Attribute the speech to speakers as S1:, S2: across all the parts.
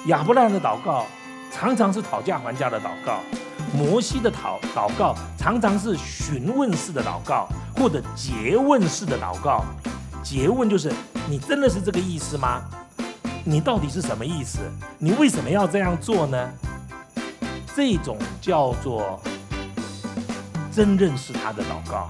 S1: 亚伯拉罕的祷告常常是讨价还价的祷告，摩西的祷告常常是询问式的祷告，或者诘问式的祷告。诘问就是你真的是这个意思吗？你到底是什么意思？你为什么要这样做呢？这种叫做真认识他的祷告。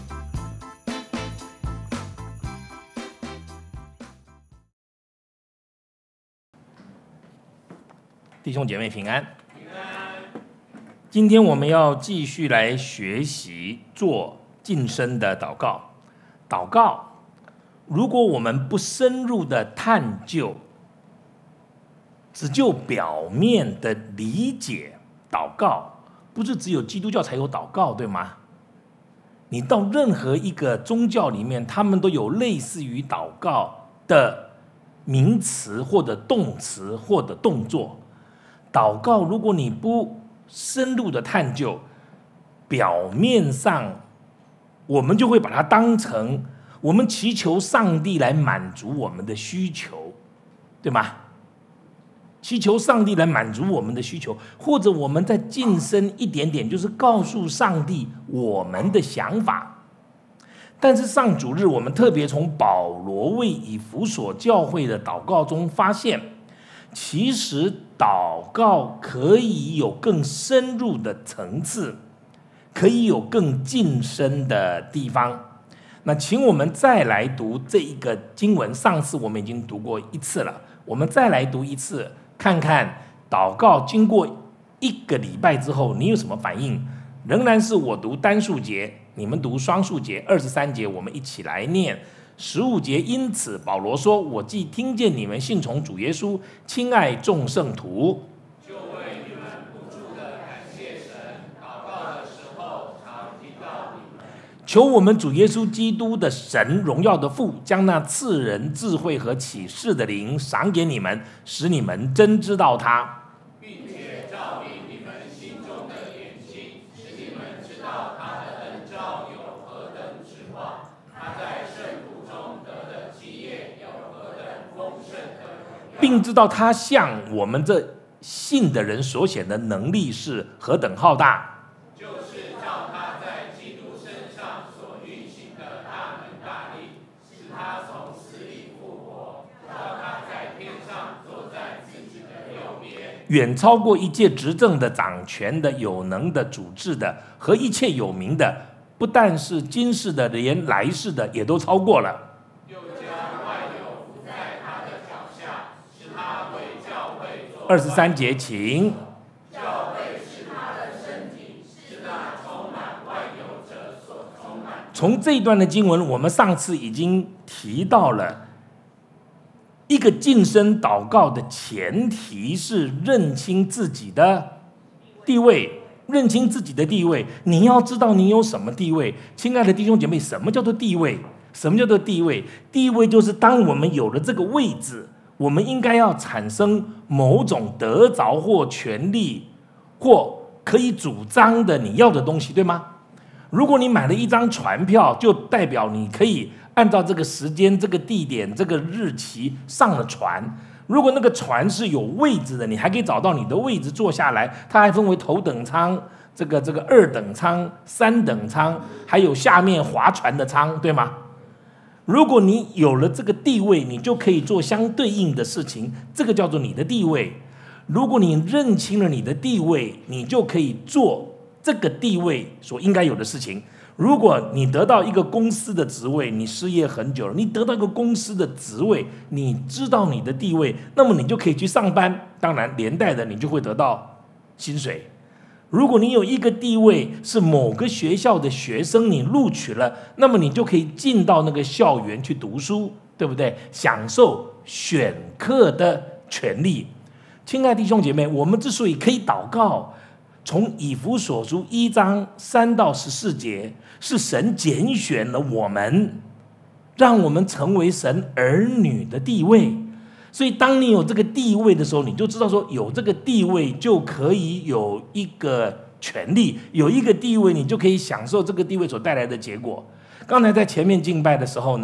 S1: 弟兄姐妹平安。今天我们要继续来学习做近身的祷告。祷告，如果我们不深入的探究，只就表面的理解祷告，不是只有基督教才有祷告，对吗？你到任何一个宗教里面，他们都有类似于祷告的名词或者动词或者动作。祷告，如果你不深入的探究，表面上我们就会把它当成我们祈求上帝来满足我们的需求，对吗？祈求上帝来满足我们的需求，或者我们再晋升一点点，就是告诉上帝我们的想法。但是上主日，我们特别从保罗为以弗所教会的祷告中发现，其实祷告可以有更深入的层次，可以有更近身的地方。那请我们再来读这一个经文，上次我们已经读过一次了，我们再来读一次，看看祷告经过1个礼拜之后你有什么反应。仍然是我读单数节，你们读双数节。23节我们一起来念。15节，因此保罗说，我既听见你们信从主耶稣，亲爱众圣徒，
S2: 就为你们不住的感谢神，祷告的时候常提到你们。
S1: 求我们主耶稣基督的神，荣耀的父，将那赐人智慧和启示的灵赏给你们，使你们真知道他，
S2: 并且照明你们心中的眼睛，使你们知道他的恩召有何等指望，他在圣徒中得的基业有何等丰盛的荣耀，
S1: 并知道他向我们这信的人所显的能力是何等浩大，
S2: 就是照他在基督身上所运行的大能大力，使他从死里复活，叫他在天上坐在自己的右边，
S1: 远超过一切执政的、掌权的、有能的、主治的和一切有名的，不但是今世的，连来世的也都超过了。
S2: 又将万有伏在他的脚下，使他为教会做
S1: 23节，请。
S2: 教会是他的身体，是那充满万有者所充满。
S1: 从这一段的经文，我们上次已经提到了一个近身祷告的前提是认清自己的地位。认清自己的地位，你要知道你有什么地位。亲爱的弟兄姐妹，什么叫做地位？什么叫做地位？地位就是当我们有了这个位置，我们应该要产生某种得着或权利或可以主张的你要的东西，对吗？如果你买了一张船票，就代表你可以按照这个时间、这个地点、这个日期上了船。如果那个船是有位置的，你还可以找到你的位置坐下来。它还分为头等舱、这个2等舱、3等舱，还有下面划船的舱，对吗？如果你有了这个地位，你就可以做相对应的事情，这个叫做你的地位。如果你认清了你的地位，你就可以做这个地位所应该有的事情。如果你得到一个公司的职位，你失业很久了，你得到一个公司的职位，你知道你的地位，那么你就可以去上班，当然连带的你就会得到薪水。如果你有一个地位是某个学校的学生，你录取了，那么你就可以进到那个校园去读书，对不对？享受选课的权利。亲爱的弟兄姐妹，我们之所以可以祷告，从以弗所书1章3到14节，是神拣选了我们，让我们成为神儿女的地位。所以当你有这个地位的时候，你就知道说，有这个地位就可以有一个权利，有一个地位，你就可以享受这个地位所带来的结果。刚才在前面敬拜的时候呢，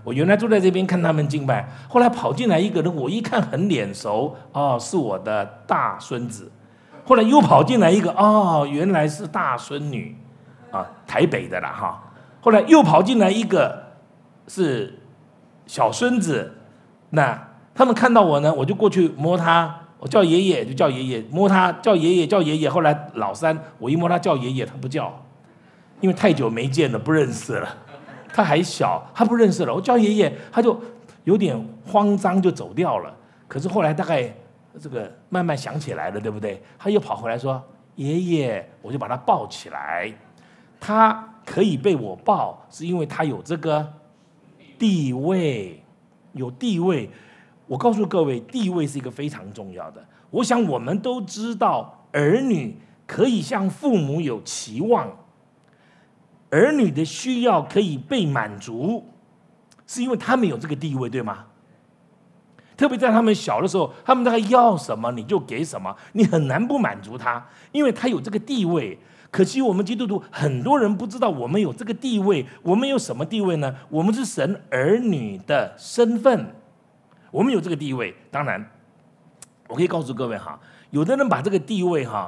S1: 我原来坐在这边看他们敬拜，后来跑进来一个人，我一看很脸熟，哦，是我的大孙子。后来又跑进来一个，哦，原来是大孙女，啊，台北的啦哈。后来又跑进来一个是小孙子，那他们看到我呢，我就过去摸他，我叫爷爷就叫爷爷，摸他叫爷爷叫爷爷。后来老三，我一摸他叫爷爷，他不叫，因为太久没见了，不认识了。他还小，他不认识了，我叫爷爷，他就有点慌张就走掉了。可是后来大概这个慢慢想起来了，对不对？他又跑回来说：“爷爷。”我就把他抱起来。他可以被我抱，是因为他有这个地位，有地位。我告诉各位，地位是一个非常重要的。我想我们都知道，儿女可以向父母有期望，儿女的需要可以被满足，是因为他们有这个地位，对吗？特别在他们小的时候，他们大概要什么你就给什么，你很难不满足他，因为他有这个地位。可惜我们基督徒很多人不知道我们有这个地位。我们有什么地位呢？我们是神儿女的身份，我们有这个地位。当然我可以告诉各位哈，有的人把这个地位哈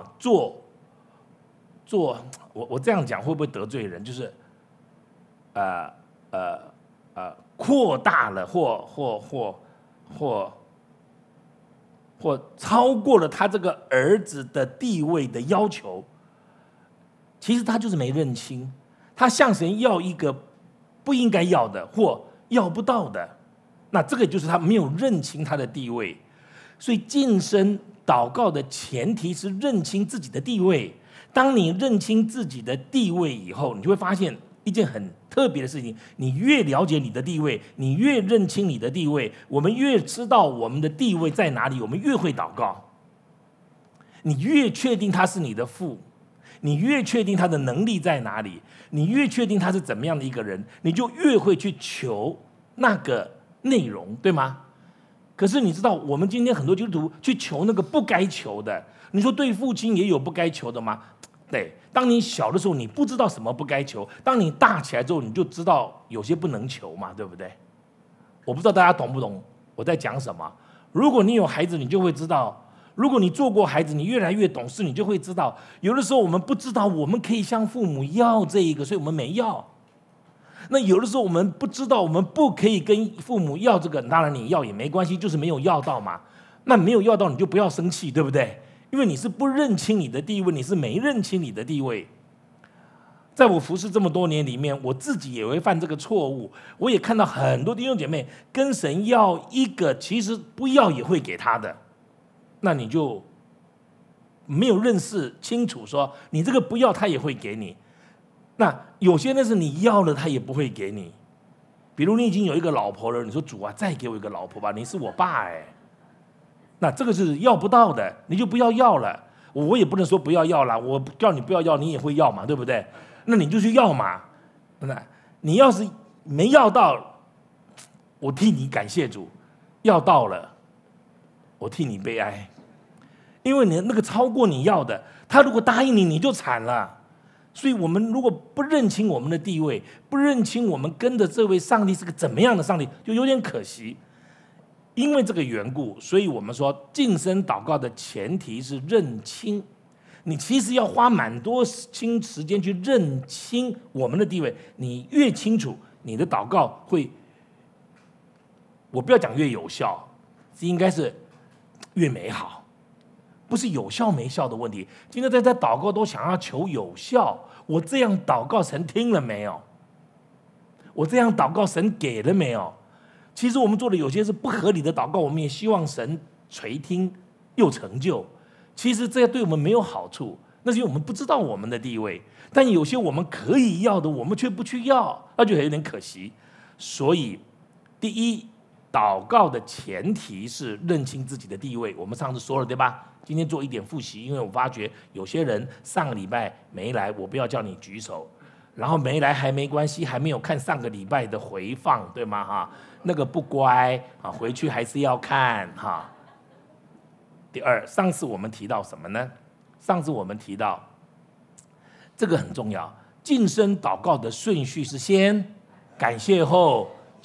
S1: 我这样讲会不会得罪人？就是扩大了或超过了他这个儿子的地位的要求。其实他就是没认清，他向神要一个不应该要的或要不到的，那这个就是他没有认清他的地位。所以晋升祷告的前提是认清自己的地位。当你认清自己的地位以后，你就会发现一件很特别的事情，你越了解你的地位，你越认清你的地位，我们越知道我们的地位在哪里，我们越会祷告。你越确定他是你的父，你越确定他的能力在哪里，你越确定他是怎么样的一个人，你就越会去求那个内容，对吗？可是你知道，我们今天很多基督徒去求那个不该求的。你说对父亲也有不该求的吗？对，当你小的时候，你不知道什么不该求；当你大起来之后，你就知道有些不能求嘛，对不对？我不知道大家懂不懂我在讲什么。如果你有孩子，你就会知道；如果你做过孩子，你越来越懂事，你就会知道，有的时候我们不知道我们可以向父母要这一个，所以我们没要。那有的时候我们不知道我们不可以跟父母要这个，当然你要也没关系，就是没有要到嘛。那没有要到你就不要生气，对不对？因为你是不认清你的地位，你是没认清你的地位。在我服侍这么多年里面，我自己也会犯这个错误。我也看到很多弟兄姐妹跟神要一个其实不要也会给他的，那你就没有认识清楚说你这个不要他也会给你。那有些那是你要了他也不会给你。比如你已经有一个老婆了，你说主啊再给我一个老婆吧，你是我爸哎。那这个是要不到的，你就不要要了。我也不能说不要要了，我叫你不要要，你也会要嘛，对不对？那你就去要嘛。那你要是没要到，我替你感谢主；要到了，我替你悲哀。因为你那个超过你要的，他如果答应你，你就惨了。所以我们如果不认清我们的地位，不认清我们跟着这位上帝是个怎么样的上帝，就有点可惜。因为这个缘故，所以我们说晋升祷告的前提是认清。你其实要花蛮多时间去认清我们的地位，你越清楚，你的祷告会，我不要讲越有效，应该是越美好，不是有效没效的问题。今天在这祷告都想要求有效，我这样祷告神听了没有？我这样祷告神给了没有？其实我们做的有些是不合理的祷告，我们也希望神垂听又成就。其实这对我们没有好处，那是因为我们不知道我们的地位。但有些我们可以要的，我们却不去要，那就有点可惜。所以，第一，祷告的前提是认清自己的地位。我们上次说了，对吧？今天做一点复习，因为我发觉有些人上个礼拜没来，我不要叫你举手。然后没来还没关系，还没有看上个礼拜的回放，对吗？哈，那个不乖啊，回去还是要看哈。第二，上次我们提到什么呢？上次我们提到这个很重要，晋升祷告的顺序是先感谢后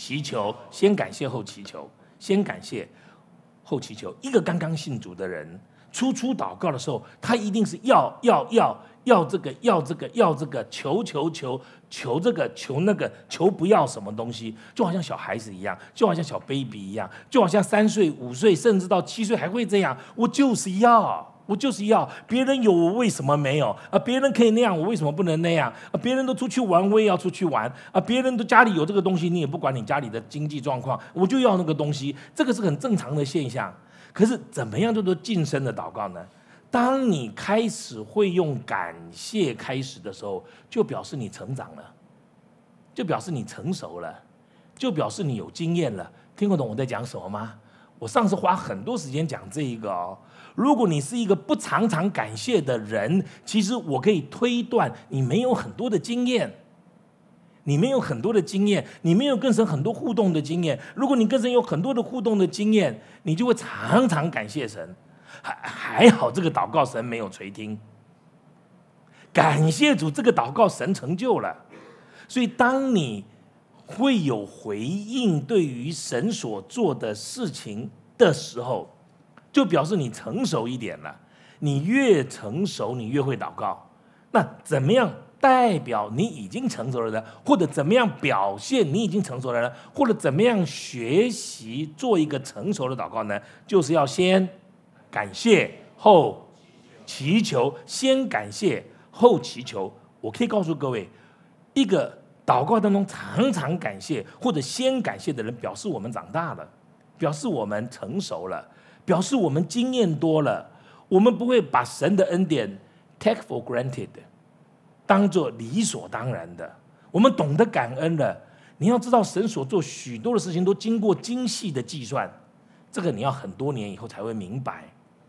S1: 祈求，先感谢后祈求，先感谢后祈求。一个刚刚信主的人，初祷告的时候，他一定是要这个，求这个，求那个，求不要什么东西，就好像小孩子一样，就好像小 baby 一样，就好像3岁、5岁，甚至到7岁还会这样。我就是要，别人有我为什么没有啊？别人可以那样，我为什么不能那样啊？别人都出去玩，我也要出去玩啊！别人都家里有这个东西，你也不管你家里的经济状况，我就要那个东西，这个是很正常的现象。可是怎么样叫做晋升的祷告呢？当你开始会用感谢开始的时候，就表示你成长了，就表示你成熟了，就表示你有经验了。听得懂我在讲什么吗？我上次花很多时间讲这一个哦。如果你是一个不常常感谢的人，其实我可以推断你没有很多的经验，你没有很多的经验，你没有跟神很多互动的经验。如果你跟神有很多的互动的经验，你就会常常感谢神。还好这个祷告神没有垂听，感谢主，这个祷告神成就了。所以当你会有回应对于神所做的事情的时候，就表示你成熟一点了。你越成熟，你越会祷告。那怎么样代表你已经成熟了呢？或者怎么样表现你已经成熟了呢？或者怎么样学习做一个成熟的祷告呢？就是要先感谢后祈求，先感谢后祈求。我可以告诉各位，一个祷告当中常常感谢或者先感谢的人，表示我们长大了，表示我们成熟了，表示我们经验多了。我们不会把神的恩典 take for granted， 当作理所当然的。我们懂得感恩了。你要知道，神所做许多的事情都经过精细的计算，这个你要很多年以后才会明白。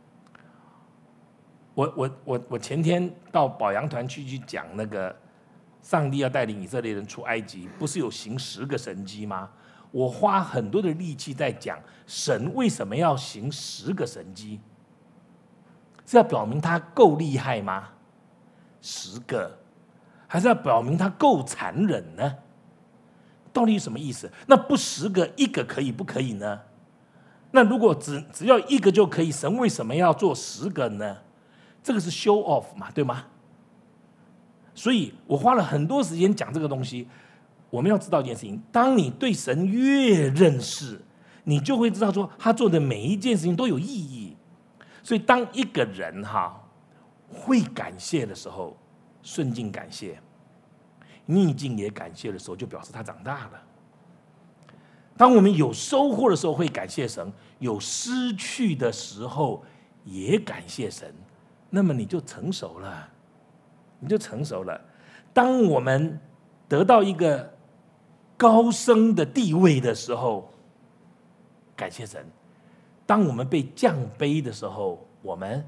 S1: 我前天到保羊团去讲那个上帝要带领以色列人出埃及，不是有行10个神迹吗？我花很多的力气在讲神为什么要行10个神迹，是要表明他够厉害吗？10个，还是要表明他够残忍呢？到底是什么意思？那不10个1个可以不可以呢？那如果只要1个就可以，神为什么要做10个呢？这个是 show off 嘛，对吗？所以我花了很多时间讲这个东西。我们要知道一件事情，当你对神越认识，你就会知道说他做的每一件事情都有意义。所以当一个人会感谢的时候，顺境感谢，逆境也感谢的时候，就表示他长大了。当我们有收获的时候会感谢神，有失去的时候也感谢神，那么你就成熟了，你就成熟了。当我们得到一个高升的地位的时候，感谢神；当我们被降卑的时候，我们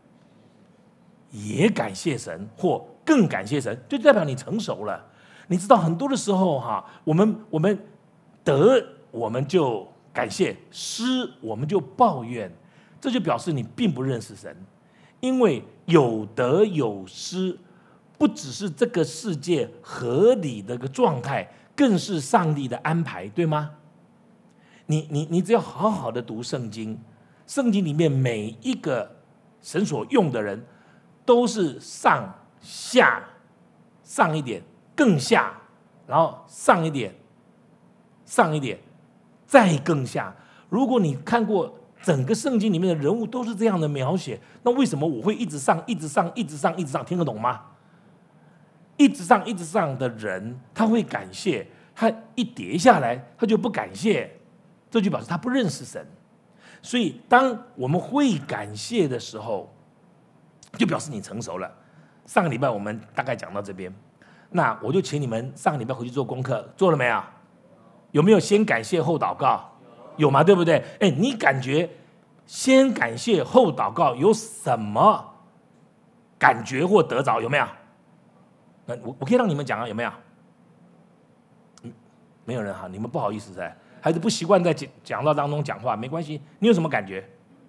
S1: 也感谢神，或更感谢神，就代表你成熟了。你知道很多的时候我们得我们就感谢，失我们就抱怨，这就表示你并不认识神。因为有得有失，不只是这个世界合理的一个状态，更是上帝的安排，对吗？你只要好好的读圣经，圣经里面每一个神所用的人，都是上下，上一点，更下，然后上一点，上一点，再更下。如果你看过整个圣经里面的人物都是这样的描写，那为什么我会一直上，一直上，一直上，一直上？听得懂吗？一直上，一直上的人，他会感谢，他一跌下来，他就不感谢，这就表示他不认识神。所以，当我们会感谢的时候，就表示你成熟了。上个礼拜我们大概讲到这边，那我就请你们上个礼拜回去做功课，做了没有？有没有先感谢后祷告？有吗？对不对？你感觉先感谢后祷告有什么感觉或得着？有没有？我可以让你们讲有没有？没有人你们不好意思还是不习惯在讲道当中讲话，没关系。你有什么感觉？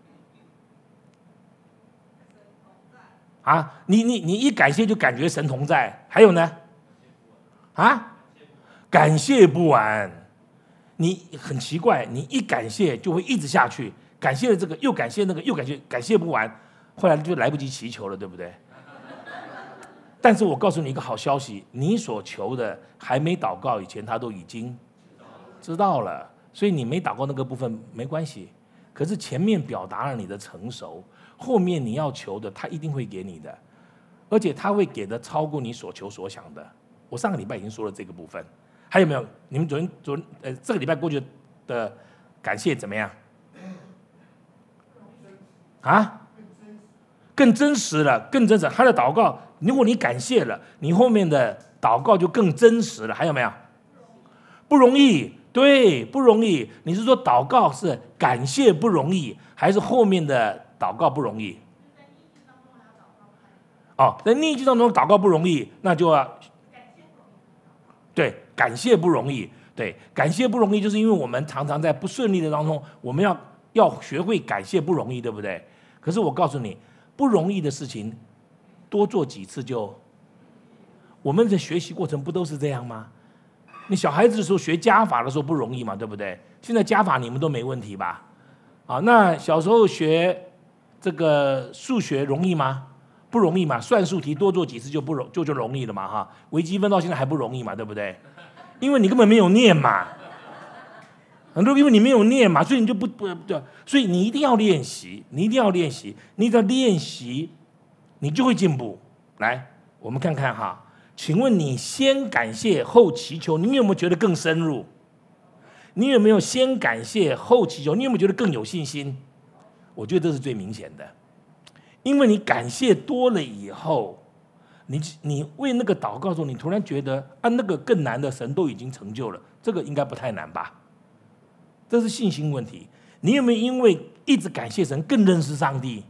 S1: 你一感谢就感觉神同在，还有呢？感谢不完。 你很奇怪，你一感谢就会一直下去，感谢了这个又感谢那个又感谢，感谢不完，后来就来不及祈求了，对不对？但是我告诉你一个好消息，你所求的还没祷告以前，他都已经知道了，所以你没祷告那个部分没关系。可是前面表达了你的成熟，后面你要求的，他一定会给你的，而且他会给的超过你所求所想的。我上个礼拜已经说了这个部分，还有没有？你们这个礼拜过去的感谢怎么样？啊？更真实了，更真实。他的祷告，如果你感谢了，你后面的祷告就更真实了。还有没有？不容易，对，不容易。你是说祷告是感谢不容易，还是后面的祷告不容易？哦，在逆境当中祷告不容易，那就要对，感谢不容易。对，感谢不容易，就是因为我们常常在不顺利的当中，我们要学会感谢不容易，对不对？可是我告诉你，不容易的事情多做几次就，我们的学习过程不都是这样吗？你小孩子的时候学加法的时候不容易嘛，对不对？现在加法你们都没问题吧？啊，那小时候学这个数学容易吗？不容易嘛，算术题多做几次就就容易了嘛，哈。微积分到现在还不容易嘛，对不对？因为你根本没有念嘛，很多因为你没有念嘛，所以你就不对，所以你一定要练习，你一定要练习，你只要练习，你就会进步。来，我们看看哈，请问你先感谢后祈求，你有没有觉得更深入？你有没有先感谢后祈求？你有没有觉得更有信心？我觉得这是最明显的。因为你感谢多了以后，你为那个祷告的时候，你突然觉得啊，那个更难的神都已经成就了，这个应该不太难吧？这是信心问题。你有没有因为一直感谢神，更认识上帝？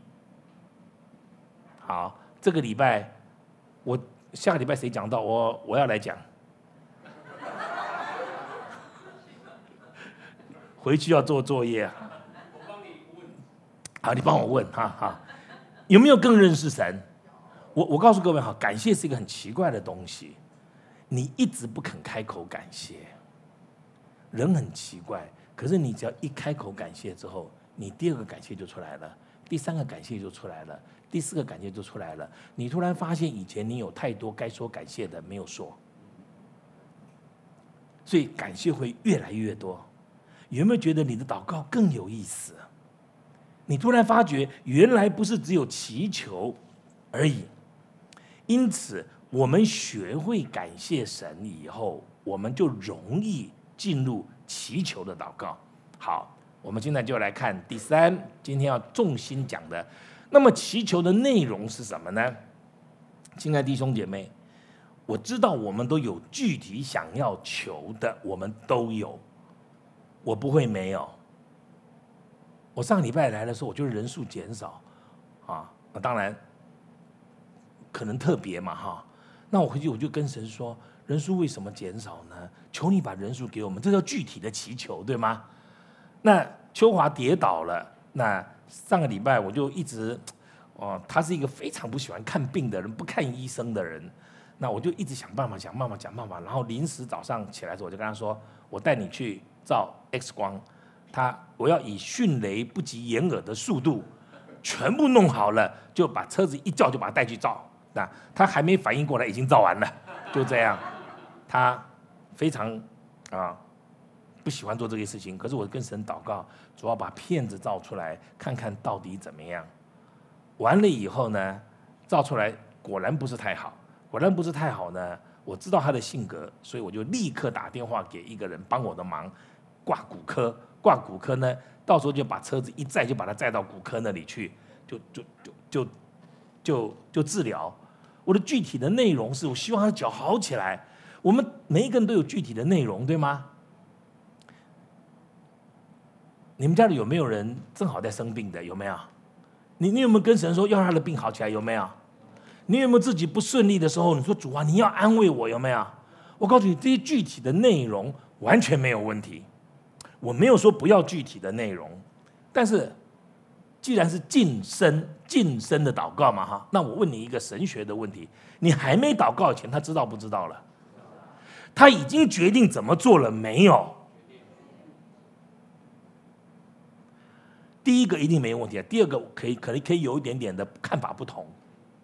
S1: 好，这个礼拜下个礼拜谁讲到我要来讲，回去要做作业啊。
S2: 我帮你问。
S1: 好，你帮我问，哈。有没有更认识神？我告诉各位哈，感谢是一个很奇怪的东西，你一直不肯开口感谢，人很奇怪。可是你只要一开口感谢之后，你第二个感谢就出来了，第三个感谢就出来了，第四个感谢就出来了。你突然发现以前你有太多该说感谢的没有说，所以感谢会越来越多。有没有觉得你的祷告更有意思？你突然发觉，原来不是只有祈求而已。因此，我们学会感谢神以后，我们就容易进入祈求的祷告。好，我们现在就来看第三，今天要重心讲的。那么祈求的内容是什么呢？亲爱的弟兄姐妹，我知道我们都有具体想要求的，我们都有，我不会没有。我上个礼拜来的时候，我觉得人数减少，啊，那当然可能特别嘛，哈。那我回去我就跟神说，人数为什么减少呢？求你把人数给我们，这叫具体的祈求，对吗？那秋华跌倒了，那上个礼拜我就一直，他是一个非常不喜欢看病的人，不看医生的人，那我就一直想办法，然后临时早上起来的时候，我就跟他说，我带你去照 X 光。我要以迅雷不及掩耳的速度，全部弄好了，就把车子一叫就把他带去照。那他还没反应过来，已经照完了，就这样。他非常不喜欢做这个事情，可是我跟神祷告，主要把片子照出来，看看到底怎么样。完了以后呢，照出来果然不是太好呢。我知道他的性格，所以我就立刻打电话给一个人帮我的忙，挂骨科呢，到时候就把车子一载，就把他载到骨科那里去，就治疗。我的具体的内容是我希望他的脚好起来。我们每一个人都有具体的内容，对吗？你们家里有没有人正好在生病的？有没有？你有没有跟神说要让他的病好起来？有没有？你有没有自己不顺利的时候，你说主啊，你要安慰我？有没有？我告诉你，这些具体的内容完全没有问题。我没有说不要具体的内容，但是既然是近身的祷告嘛，哈，那我问你一个神学的问题：你还没祷告以前，他知道不知道了？他已经决定怎么做了没有？ 第一个一定没问题，第二个可以有一点点的看法不同，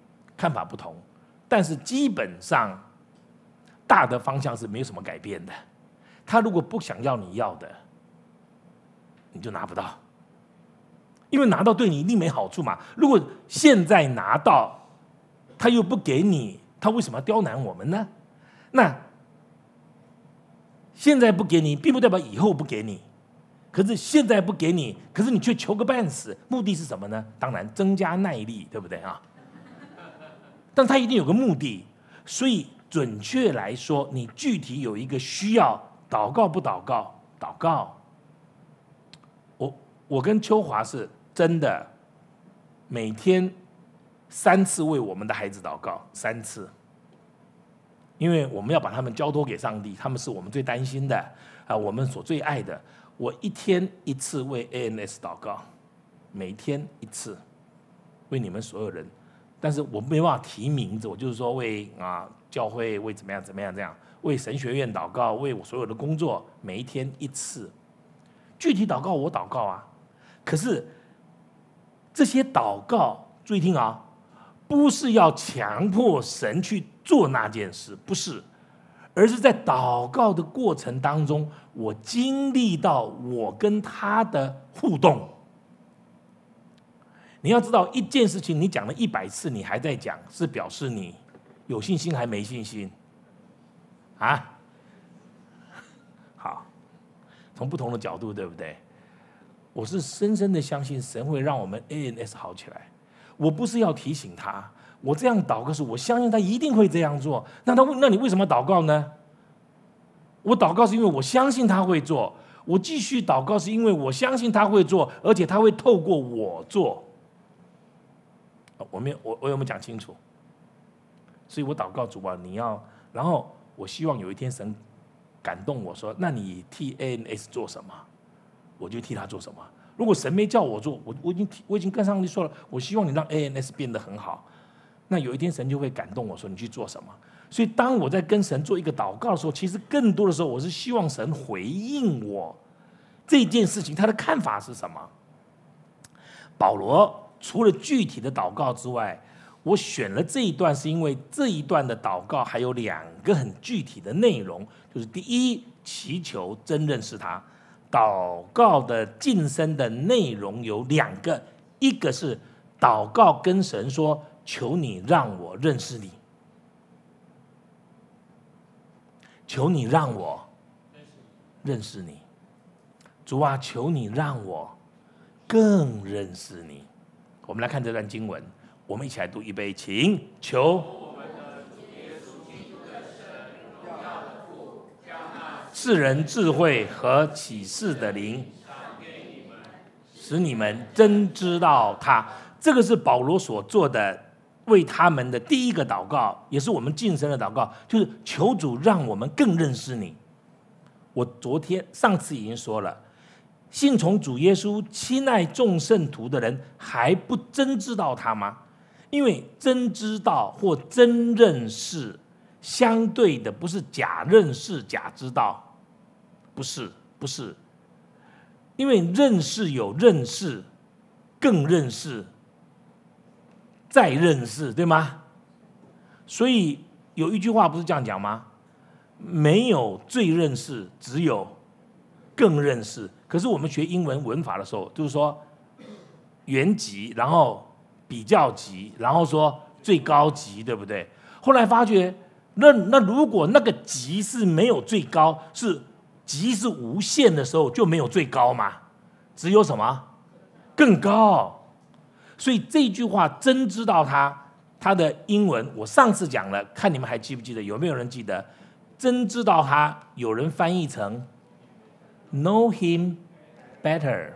S1: 但是基本上大的方向是没有什么改变的。他如果不想要你要的，你就拿不到，因为拿到对你一定没好处嘛。如果现在拿到，他又不给你，他为什么要刁难我们呢？那现在不给你，并不代表以后不给你。可是现在不给你，可是你却求个半死，目的是什么呢？当然增加耐力，对不对啊？但他一定有个目的，所以准确来说，你具体有一个需要，祷告不祷告？祷告。我跟秋华是真的每天3次为我们的孩子祷告，3次，因为我们要把他们交托给上帝，他们是我们最担心的我们所最爱的。我1天1次为 ANS 祷告，每天1次，为你们所有人。但是我没办法提名字，我就是说为教会，为怎么样，这样，为神学院祷告，为我所有的工作，每一天1次。具体祷告我祷告啊，可是这些祷告，注意听啊，不是要强迫神去做那件事，不是，而是在祷告的过程当中，我经历到我跟他的互动。你要知道，一件事情你讲了100次，你还在讲，是表示你有信心还没信心啊？好，从不同的角度，对不对？我是深深的相信神会让我们 ANS 好起来。我不是要提醒他，我这样祷告是我相信他一定会这样做。那你为什么祷告呢？我祷告是因为我相信他会做，我继续祷告是因为我相信他会做，而且他会透过我做。我有没有讲清楚？所以我祷告主啊，你要，然后我希望有一天神感动我说，那你替 ANS 做什么，我就替他做什么。如果神没叫我做，我已经跟上帝说了，我希望你让 ANS 变得很好。那有一天神就会感动我说，你去做什么。所以当我在跟神做一个祷告的时候，其实更多的时候我是希望神回应我这件事情他的看法是什么。保罗除了具体的祷告之外，我选了这一段是因为这一段的祷告还有2个很具体的内容，就是第一，祈求真认识他。祷告的晋升的内容有2个，一个是祷告跟神说，求你让我认识你，求你让我认识你，主啊，求你让我更认识你。我们来看这段经文，我们一起来读，预备，请。求世人智慧和启示的灵，使你们真知道他。这个是保罗所做的为他们的第一个祷告，也是我们晋升的祷告，就是求主让我们更认识你。我上次已经说了，信从主耶稣、亲爱众圣徒的人，还不真知道他吗？因为真知道或真认识，相对的不是假认识、假知道，不是，因为认识有认识、更认识、再认识，对吗？所以有一句话不是这样讲吗？没有最认识，只有更认识。可是我们学英文文法的时候，就是说原级，然后比较级，然后说最高级，对不对？后来发觉，那如果那个级是没有最高，是级是无限的时候，就没有最高嘛，只有什么更高。所以这句话真知道他的英文，我上次讲了，看你们还记不记得？有没有人记得？真知道他，有人翻译成 know him better。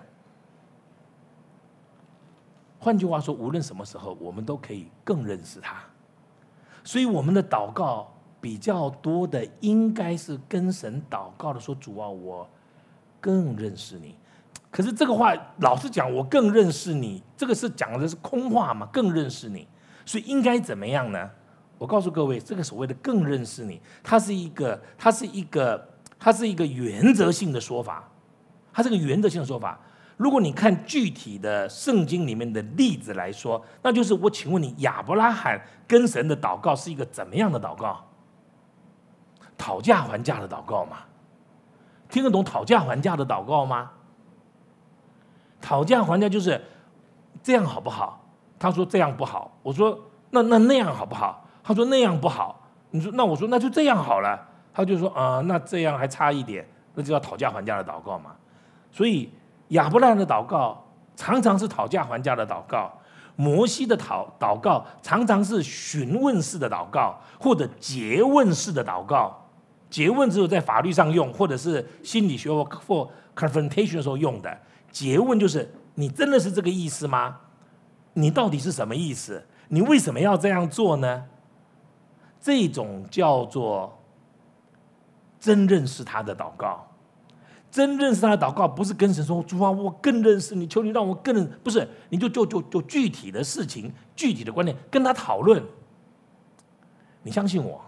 S1: 换句话说，无论什么时候，我们都可以更认识他。所以我们的祷告比较多的，应该是跟神祷告的说：“主啊，我更认识你。”可是这个话，老实讲，我更认识你，这个是讲的是空话嘛？更认识你，所以应该怎么样呢？我告诉各位，这个所谓的更认识你，它是一个原则性的说法，它是个原则性的说法。 如果你看具体的圣经里面的例子来说，那就是我请问你，亚伯拉罕跟神的祷告是一个怎么样的祷告？讨价还价的祷告吗？听得懂讨价还价的祷告吗？讨价还价就是这样好不好？他说这样不好，我说那样好不好？他说那样不好，你说那我说那就这样好了，他就说那这样还差一点，那就叫讨价还价的祷告嘛。所以亚伯拉罕的祷告常常是讨价还价的祷告，摩西的祷告常常是询问式的祷告，或者诘问式的祷告。诘问只有在法律上用，或者是心理学或 confrontation 的时候用的。诘问就是你真的是这个意思吗？你到底是什么意思？你为什么要这样做呢？这种叫做真认识他的祷告。真认识他的祷告不是跟神说主啊，我更认识你，求你让我更认识，不是，你就具体的事情、具体的观念跟他讨论。你相信我，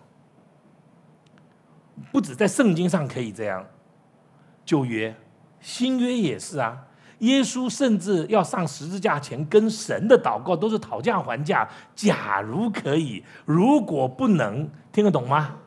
S1: 不止在圣经上可以这样，旧约、新约也是啊。耶稣甚至要上十字架前跟神的祷告都是讨价还价，假如可以，如果不能，听得懂吗？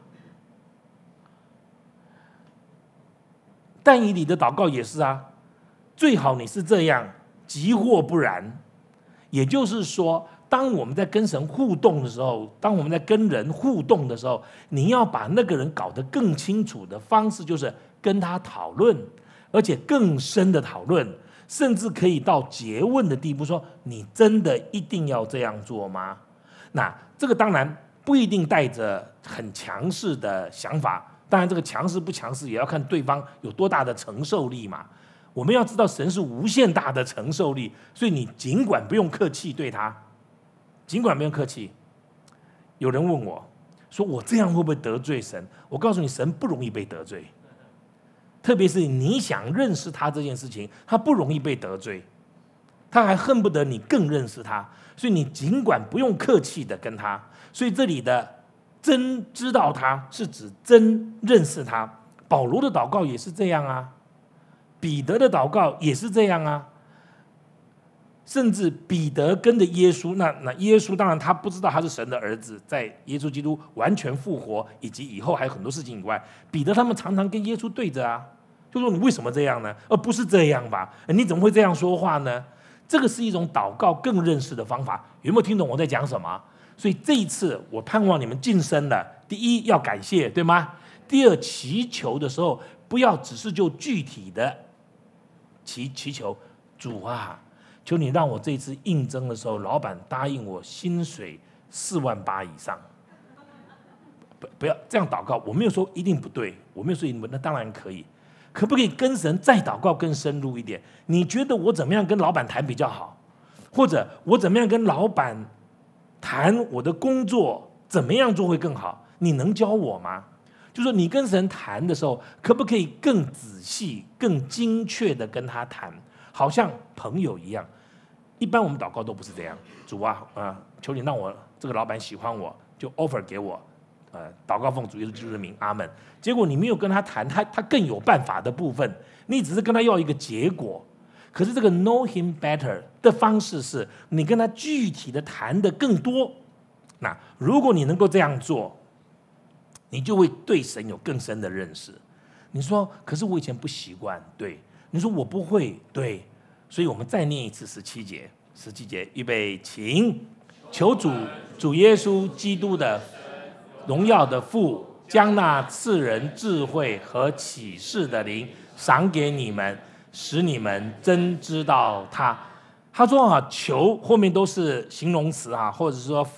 S1: 但以理的祷告也是啊，最好你是这样，即或不然。也就是说，当我们在跟神互动的时候，当我们在跟人互动的时候，你要把那个人搞得更清楚的方式，就是跟他讨论，而且更深的讨论，甚至可以到诘问的地步，说你真的一定要这样做吗？那这个当然不一定带着很强势的想法。当然，这个强势不强势也要看对方有多大的承受力嘛。我们要知道，神是无限大的承受力，所以你尽管不用客气对他，尽管不用客气。有人问我说：“我这样会不会得罪神？”我告诉你，神不容易被得罪，特别是你想认识他这件事情，他不容易被得罪，他还恨不得你更认识他，所以你尽管不用客气的跟他。所以这里的真知道他是指真认识他。保罗的祷告也是这样啊，彼得的祷告也是这样啊。甚至彼得跟着耶稣，那耶稣当然他不知道他是神的儿子，在耶稣基督完全复活以及以后还有很多事情以外，彼得他们常常跟耶稣对着啊，就说你为什么这样呢？而不是这样吧？你怎么会这样说话呢？这个是一种祷告更认识的方法。有没有听懂我在讲什么？所以这一次我盼望你们晋升了。第一要感谢，对吗？第二，祈求的时候不要只是就具体的祈求，主啊，求你让我这一次应征的时候，老板答应我薪水48000以上。不要这样祷告，我没有说一定不对，我没有说一定不对，那当然可以。可不可以跟神再祷告更深入一点？你觉得我怎么样跟老板谈比较好？或者我怎么样跟老板谈我的工作怎么样做会更好？你能教我吗？就说你跟神谈的时候，可不可以更仔细、更精确的跟他谈，好像朋友一样？一般我们祷告都不是这样。主啊，求你让我这个老板喜欢我，就 offer 给我，祷告奉主耶稣基督的名，阿们。结果你没有跟他谈他更有办法的部分，你只是跟他要一个结果。可是这个 know him better 的方式是你跟他具体的谈的更多。那如果你能够这样做，你就会对神有更深的认识。你说可是我以前不习惯，对。你说我不会，对。所以我们再念一次17节，预备，请。求主耶稣基督的荣耀的父，将那赐人智慧和启示的灵赏给你们，使你们真知道他。他说求后面都是形容词或者是说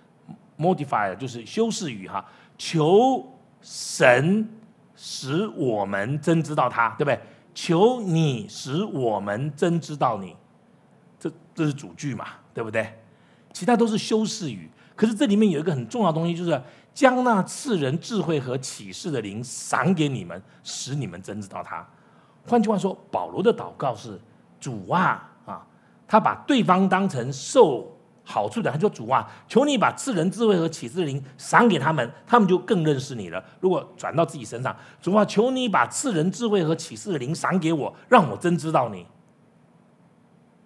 S1: modify 就是修饰语求神使我们真知道他，对不对？求你使我们真知道你，这是主句嘛，对不对？其他都是修饰语。可是这里面有一个很重要的东西，就是将那赐人智慧和启示的灵赏给你们，使你们真知道他。换句话说，保罗的祷告是主他把对方当成受好处的，他说主啊，求你把赐人智慧和启示的灵赏给他们，他们就更认识你了。如果转到自己身上，主啊，求你把赐人智慧和启示的灵赏给我，让我真知道你。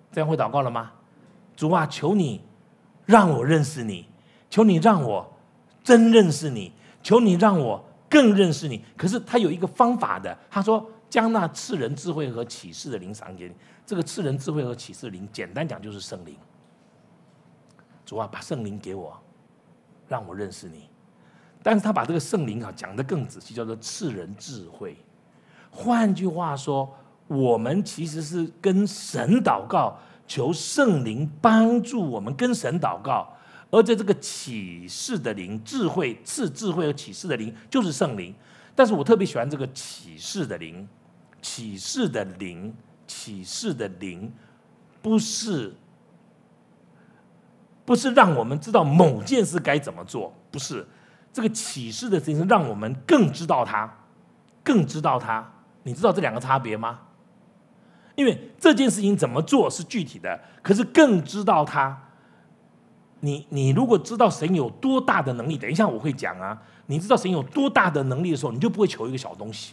S1: 这样会祷告了吗？主啊，求你让我认识你，求你让我真认识你，求你让我更认识你。可是他有一个方法的，他说将那赐人智慧和启示的灵赏给你。这个赐人智慧和启示的灵，简单讲就是圣灵。主啊，把圣灵给我，让我认识你。但是他把这个圣灵讲得更仔细，叫做赐人智慧。换句话说，我们其实是跟神祷告，求圣灵帮助我们跟神祷告。而在这个启示的灵，智慧赐智慧和启示的灵就是圣灵。但是我特别喜欢这个启示的灵，启示的灵，启示的灵，不是让我们知道某件事该怎么做，不是。这个启示的灵是让我们更知道它，更知道它。你知道这两个差别吗？因为这件事情怎么做是具体的，可是更知道它。你如果知道神有多大的能力，等一下我会讲啊。你知道神有多大的能力的时候，你就不会求一个小东西。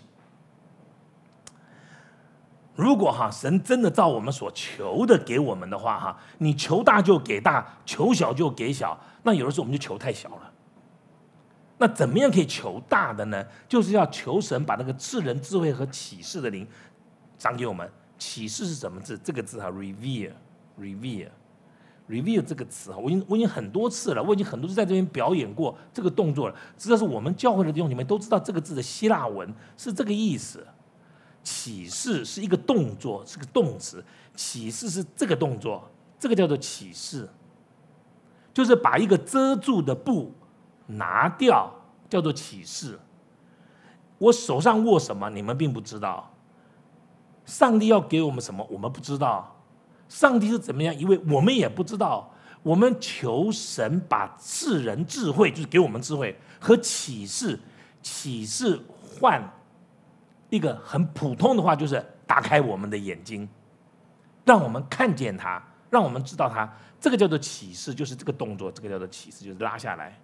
S1: 如果神真的照我们所求的给我们的话你求大就给大，求小就给小，那有的时候我们就求太小了。那怎么样可以求大的呢？就是要求神把那个赐人智慧和启示的灵赏给我们。启示是什么字？这个字reveal 这个词我已经很多次了，我已经很多次在这边表演过这个动作了。只要是我们教会的弟兄姐妹都知道这个字的希腊文是这个意思。启示是一个动作，是个动词。启示是这个动作，这个叫做启示，就是把一个遮住的布拿掉，叫做启示。我手上握什么，你们并不知道。上帝要给我们什么，我们不知道。上帝是怎么样一位，我们也不知道。我们求神把赐人智慧，就是给我们智慧和启示。启示换一个很普通的话，就是打开我们的眼睛，让我们看见它，让我们知道它。这个叫做启示，就是这个动作，这个叫做启示，就是拉下来。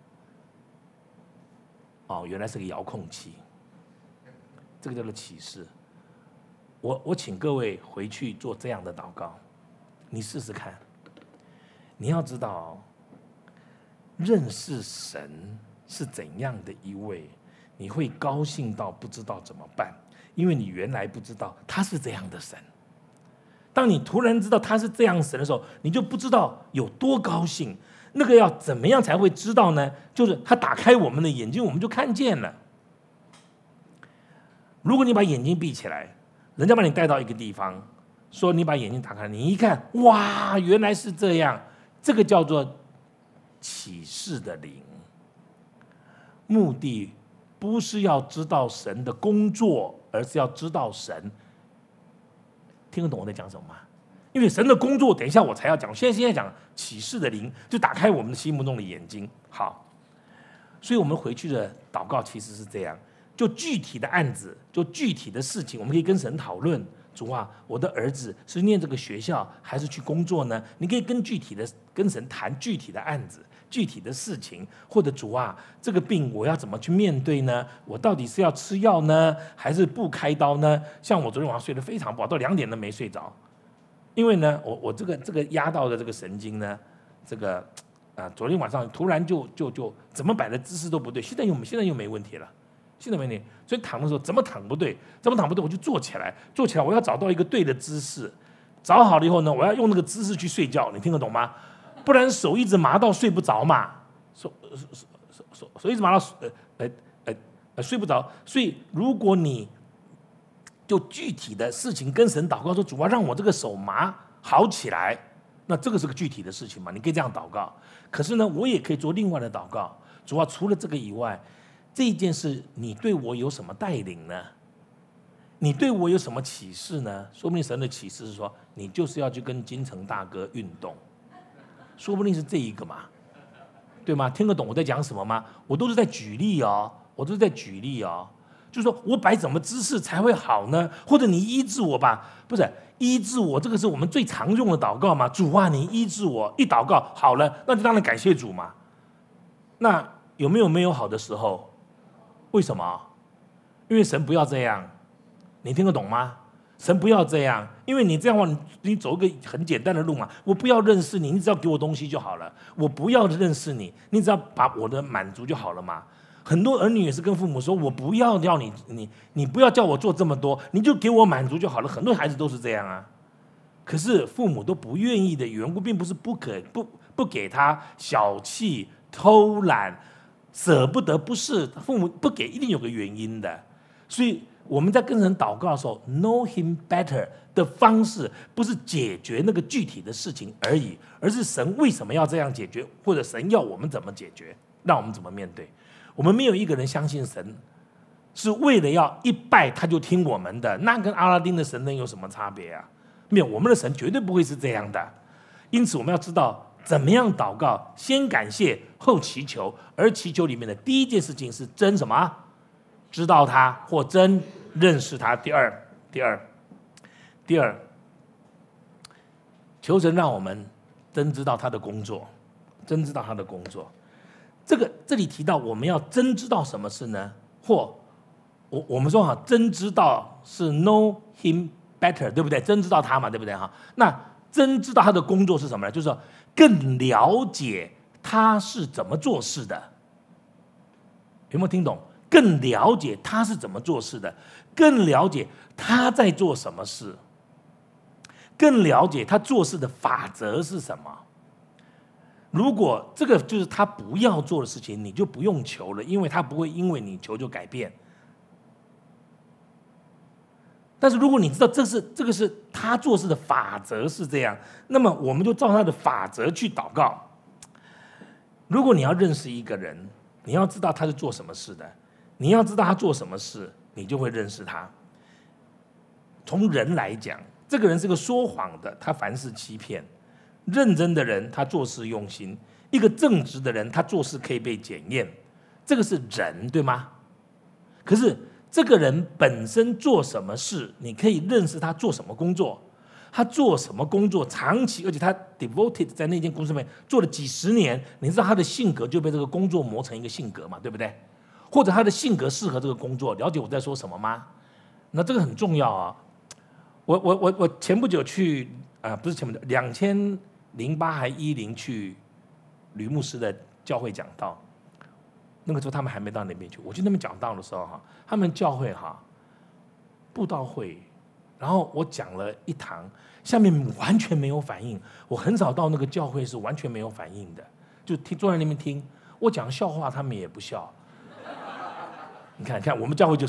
S1: 原来是个遥控器，这个叫做启示。我请各位回去做这样的祷告，你试试看。你要知道，认识神是怎样的一位，你会高兴到不知道怎么办，因为你原来不知道他是这样的神。当你突然知道他是这样神的时候，你就不知道有多高兴。那个要怎么样才会知道呢？就是他打开我们的眼睛，我们就看见了。如果你把眼睛闭起来，人家把你带到一个地方，说你把眼睛打开，你一看，哇，原来是这样。这个叫做启示的灵。目的不是要知道神的工作，而是要知道神。听得懂我在讲什么吗？因为神的工作，等一下我才要讲。现在讲启示的灵，就打开我们的心目中的眼睛。好，所以我们回去的祷告其实是这样。就具体的案子，就具体的事情，我们可以跟神讨论。主啊，我的儿子是念这个学校还是去工作呢？你可以跟神谈具体的案子、具体的事情，或者主啊，这个病我要怎么去面对呢？我到底是要吃药呢，还是不开刀呢？像我昨天晚上睡得非常不好，到2点都没睡着，因为呢，我这个压到的这个神经呢，昨天晚上突然就怎么摆的姿势都不对，现在又没问题了。现在没你，所以躺的时候怎么躺不对，我就坐起来，我要找到一个对的姿势，找好了以后呢，我要用那个姿势去睡觉，你听得懂吗？不然手一直麻到睡不着嘛，手一直麻到睡不着。所以如果你就具体的事情跟神祷告说，主啊，让我这个手麻好起来，那这个是个具体的事情嘛，你可以这样祷告。可是呢，我也可以做另外的祷告，主啊，除了这个以外，这一件事你对我有什么带领呢？你对我有什么启示呢？说不定神的启示是说，你就是要去跟金城大哥运动，说不定是这一个嘛，对吗？听得懂我在讲什么吗？我都是在举例哦，就是说我摆怎么姿势才会好呢？或者你医治我吧，不是医治我，这个是我们最常用的祷告嘛。主啊，你医治我，一祷告好了，那就当然感谢主嘛。那有没有好的时候？为什么？因为神不要这样，你听得懂吗？ 神不要这样，因为你这样的话，你走一个很简单的路嘛。我不要认识你，你只要给我东西就好了。我不要认识你，你只要把我的满足就好了嘛。很多儿女也是跟父母说：“我不要你不要叫我做这么多，你就给我满足就好了。”很多孩子都是这样啊。可是父母都不愿意的缘故，并不是不给他，小气、偷懒、舍不得，不是父母不给，一定有个原因的。所以我们在跟神祷告的时候 ，know Him better 的方式，不是解决那个具体的事情而已，而是神为什么要这样解决，或者神要我们怎么解决，让我们怎么面对。我们没有一个人相信神是为了要一拜他就听我们的，那跟阿拉丁的神能有什么差别啊？没有，我们的神绝对不会是这样的。因此，我们要知道怎么样祷告，先感谢后祈求，而祈求里面的第一件事情是真什么？知道他或真认识他。第二，求神让我们真知道他的工作，真知道他的工作。这里提到我们要真知道什么事呢？或我们说真知道是 know him better， 对不对？真知道他嘛，对不对哈？那真知道他的工作是什么呢？就是说更了解他是怎么做事的。有没有听懂？更了解他是怎么做事的，更了解他在做什么事，更了解他做事的法则是什么。如果这个就是他不要做的事情，你就不用求了，因为他不会因为你求就改变。但是如果你知道这个是他做事的法则是这样，那么我们就照他的法则去祷告。如果你要认识一个人，你要知道他是做什么事的，你要知道他做什么事，你就会认识他。从人来讲，这个人是个说谎的，他凡事欺骗；认真的人，他做事用心；一个正直的人，他做事可以被检验。这个是人，对吗？可是这个人本身做什么事，你可以认识他做什么工作。他做什么工作长期，而且他 devoted 在那间公司里面做了几十年，你知道他的性格就被这个工作磨成一个性格嘛，对不对？或者他的性格适合这个工作，了解我在说什么吗？那这个很重要啊。我前不久去不是前不久，2008还10去吕牧师的教会讲道，那个时候他们还没到那边去。我去那边讲道的时候他们教会布道会。然后我讲了一堂，下面完全没有反应。我很少到那个教会是完全没有反应的，就坐在那边听我讲笑话，他们也不笑。你看，我们教会就是，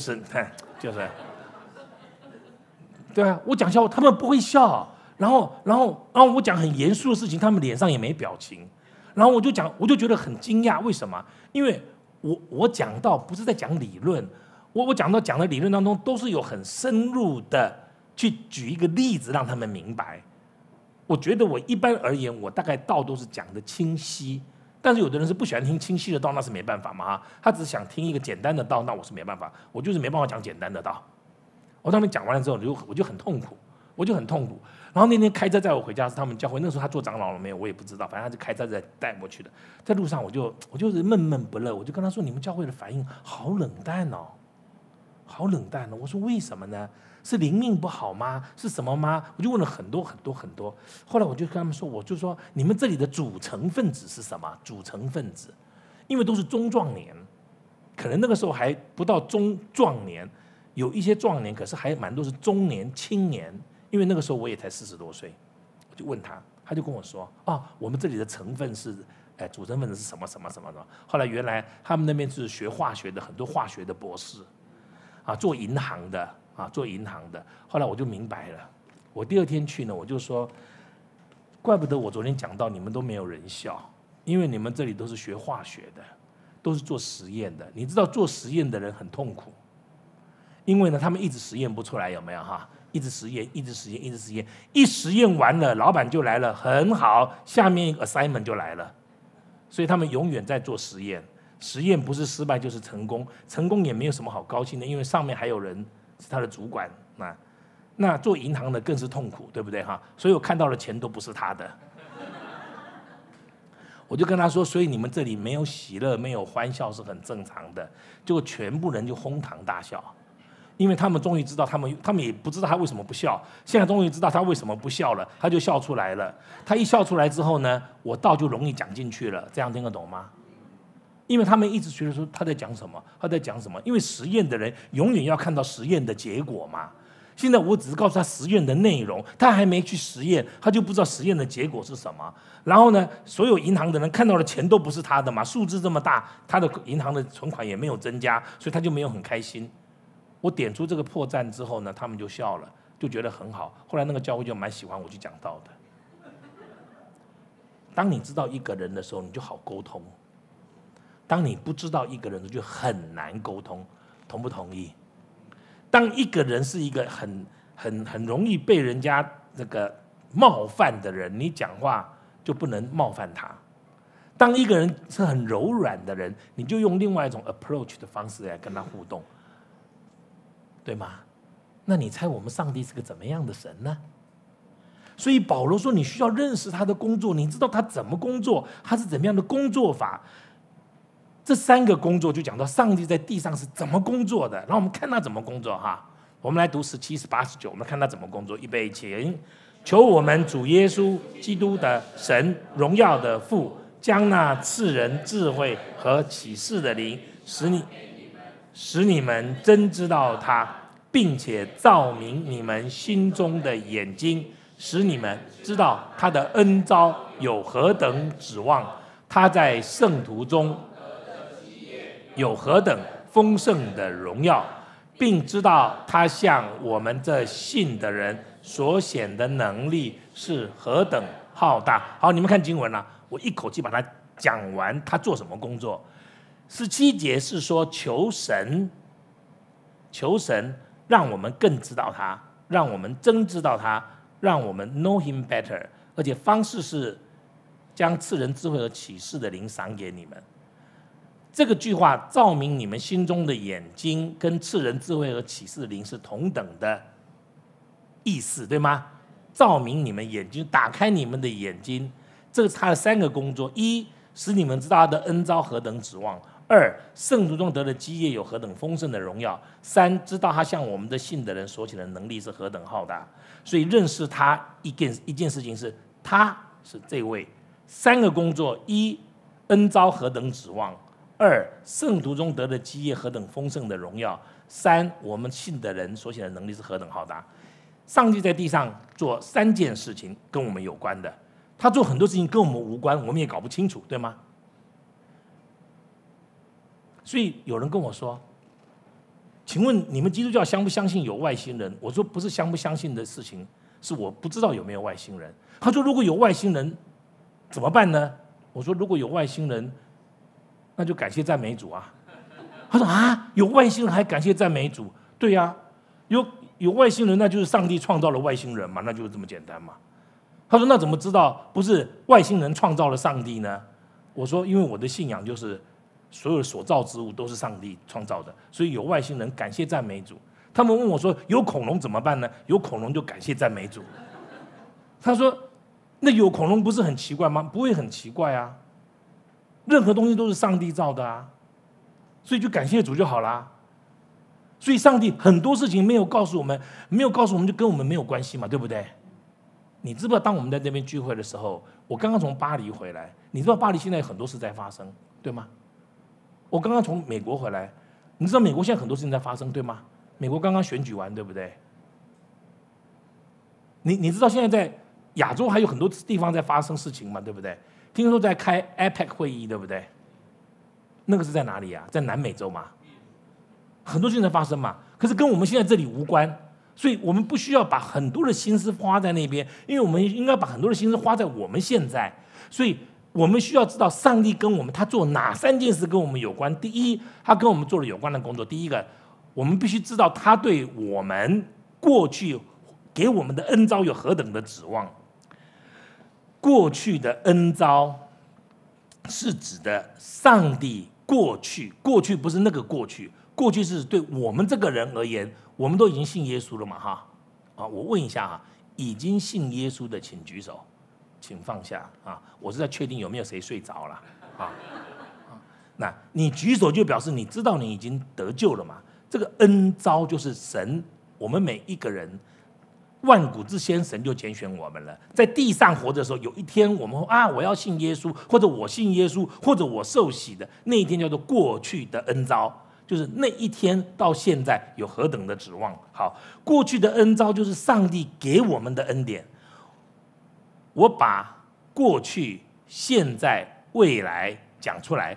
S1: 对啊，我讲笑话他们不会笑，然后我讲很严肃的事情，他们脸上也没表情。然后我就觉得很惊讶，为什么？因为我讲到不是在讲理论，我讲的理论当中都是有很深入的。去举一个例子让他们明白。我觉得我一般而言，我大概道都是讲的清晰，但是有的人是不喜欢听清晰的道，那是没办法嘛他只想听一个简单的道，那我是没办法，我就是没办法讲简单的道。他们讲完了之后，我就很痛苦。然后那天开车载我回家是他们教会，那时候他做长老了没有我也不知道，反正他就开车在带我去的。在路上我就是闷闷不乐，我就跟他说：“你们教会的反应好冷淡哦，好冷淡哦。”我说：“为什么呢？是灵命不好吗？是什么吗？”我就问了很多。后来我就跟他们说，我就说你们这里的组成分子是什么？组成分子，因为都是中壮年，可能那个时候还不到中壮年，有一些壮年，可是还蛮多是中年、青年。因为那个时候我也才40多岁，我就问他，他就跟我说：“我们这里的成分是，组成分子是什么什么什么的。”后来原来他们那边是学化学的，很多化学的博士，做银行的。后来我就明白了。我第二天去呢，我就说，怪不得我昨天讲到你们都没有人笑，因为你们这里都是学化学的，都是做实验的。你知道做实验的人很痛苦，因为呢，他们一直实验不出来，有没有一直实验，一实验完了，老板就来了，很好，下面一个 assignment 就来了，所以他们永远在做实验。实验不是失败就是成功，成功也没有什么好高兴的，因为上面还有人是他的主管。那做银行的更是痛苦，对不对所以我看到的钱都不是他的。我就跟他说，所以你们这里没有喜乐，没有欢笑是很正常的。结果全部人就哄堂大笑， 因为他们终于知道他们也不知道他为什么不笑，现在终于知道他为什么不笑了，他就笑出来了。他一笑出来之后呢，我道就容易讲进去了，这样听得懂吗？因为他们一直觉得说他在讲什么，他在讲什么，因为实验的人永远要看到实验的结果嘛。现在我只是告诉他实验的内容，他还没去实验，他就不知道实验的结果是什么。然后呢，所有银行的人看到的钱都不是他的嘛，数字这么大，他的银行的存款也没有增加，所以他就没有很开心。我点出这个破绽之后呢，他们就笑了，就觉得很好。后来那个教会就蛮喜欢我去讲道的。当你知道一个人的时候，你就好沟通；当你不知道一个人，就很难沟通，同不同意？当一个人是一个很容易被人家那个冒犯的人，你讲话就不能冒犯他。当一个人是很柔软的人，你就用另外一种 approach 的方式来跟他互动，对吗？那你猜我们上帝是个怎么样的神呢？所以保罗说，你需要认识他的工作，你知道他怎么工作，他是怎么样的工作法。这3个工作就讲到上帝在地上是怎么工作的，然后我们看他怎么工作哈。我们来读17、18、19，我们看他怎么工作。预备起，求我们主耶稣基督的神荣耀的父，将那赐人智慧和启示的灵，使你们真知道他，并且照明你们心中的眼睛，使你们知道他的恩召有何等指望，他在圣徒中有何等丰盛的荣耀，并知道他向我们这信的人所显的能力是何等浩大。好，你们看经文了，我一口气把它讲完。他做什么工作？17节是说求神让我们更知道他，让我们真知道他，让我们 know him better， 而且方式是将赐人智慧和启示的灵赏给你们。这个句话照明你们心中的眼睛，跟赐人智慧和启示的灵是同等的意思，对吗？照明你们眼睛，打开你们的眼睛，这个是他的3个工作：一，使你们知道他的恩召何等指望；二，圣徒中得的基业有何等丰盛的荣耀；三，知道他向我们的信的人所起的能力是何等浩大。所以认识他一件事情是，他是这位3个工作：一，恩召何等指望；二，圣徒中得的基业何等丰盛的荣耀；三，我们信的人所显的能力是何等浩大。上帝在地上做3件事情跟我们有关的，他做很多事情跟我们无关，我们也搞不清楚，对吗？所以有人跟我说，请问你们基督教相不相信有外星人？我说不是相不相信的事情，是我不知道有没有外星人。他说如果有外星人怎么办呢？我说如果有外星人，那就感谢赞美主啊。他说啊，有外星人还感谢赞美主？对啊，有外星人，那就是上帝创造了外星人嘛，那就是这么简单嘛。他说那怎么知道不是外星人创造了上帝呢？我说因为我的信仰就是所有的所造之物都是上帝创造的，所以有外星人感谢赞美主。他们问我说有恐龙怎么办呢？有恐龙就感谢赞美主。他说那有恐龙不是很奇怪吗？不会很奇怪啊，任何东西都是上帝造的啊，所以就感谢主就好啦。所以上帝很多事情没有告诉我们就跟我们没有关系嘛，对不对？你知不知道当我们在这边聚会的时候，我刚刚从巴黎回来，你知道巴黎现在有很多事在发生，对吗？我刚刚从美国回来，你知道美国现在很多事情在发生，对吗？美国刚刚选举完，对不对？你知道现在在亚洲还有很多地方在发生事情嘛，对不对？听说在开 APEC 会议，对不对？那个是在哪里啊？在南美洲嘛，很多事情在发生嘛。可是跟我们现在这里无关，所以我们不需要把很多的心思花在那边，因为我们应该把很多的心思花在我们现在。所以我们需要知道上帝跟我们他做哪3件事跟我们有关。第一，他跟我们做了有关的工作。第一个，我们必须知道他对我们过去给我们的恩召有何等的指望。过去的恩召是指的上帝过去不是那个过去，过去是对我们这个人而言，我们都已经信耶稣了嘛哈？啊，我问一下哈，已经信耶稣的请举手，请放下啊！我是在确定有没有谁睡着了啊？那你举手就表示你知道你已经得救了嘛？ 这个恩召就是神，我们每一个人万古之先神就拣选我们了，在地上活着的时候，有一天我们我要信耶稣，或者我信耶稣，或者我受洗的那一天叫做过去的恩召，就是那一天到现在有何等的指望。好，过去的恩召就是上帝给我们的恩典。我把过去、现在、未来讲出来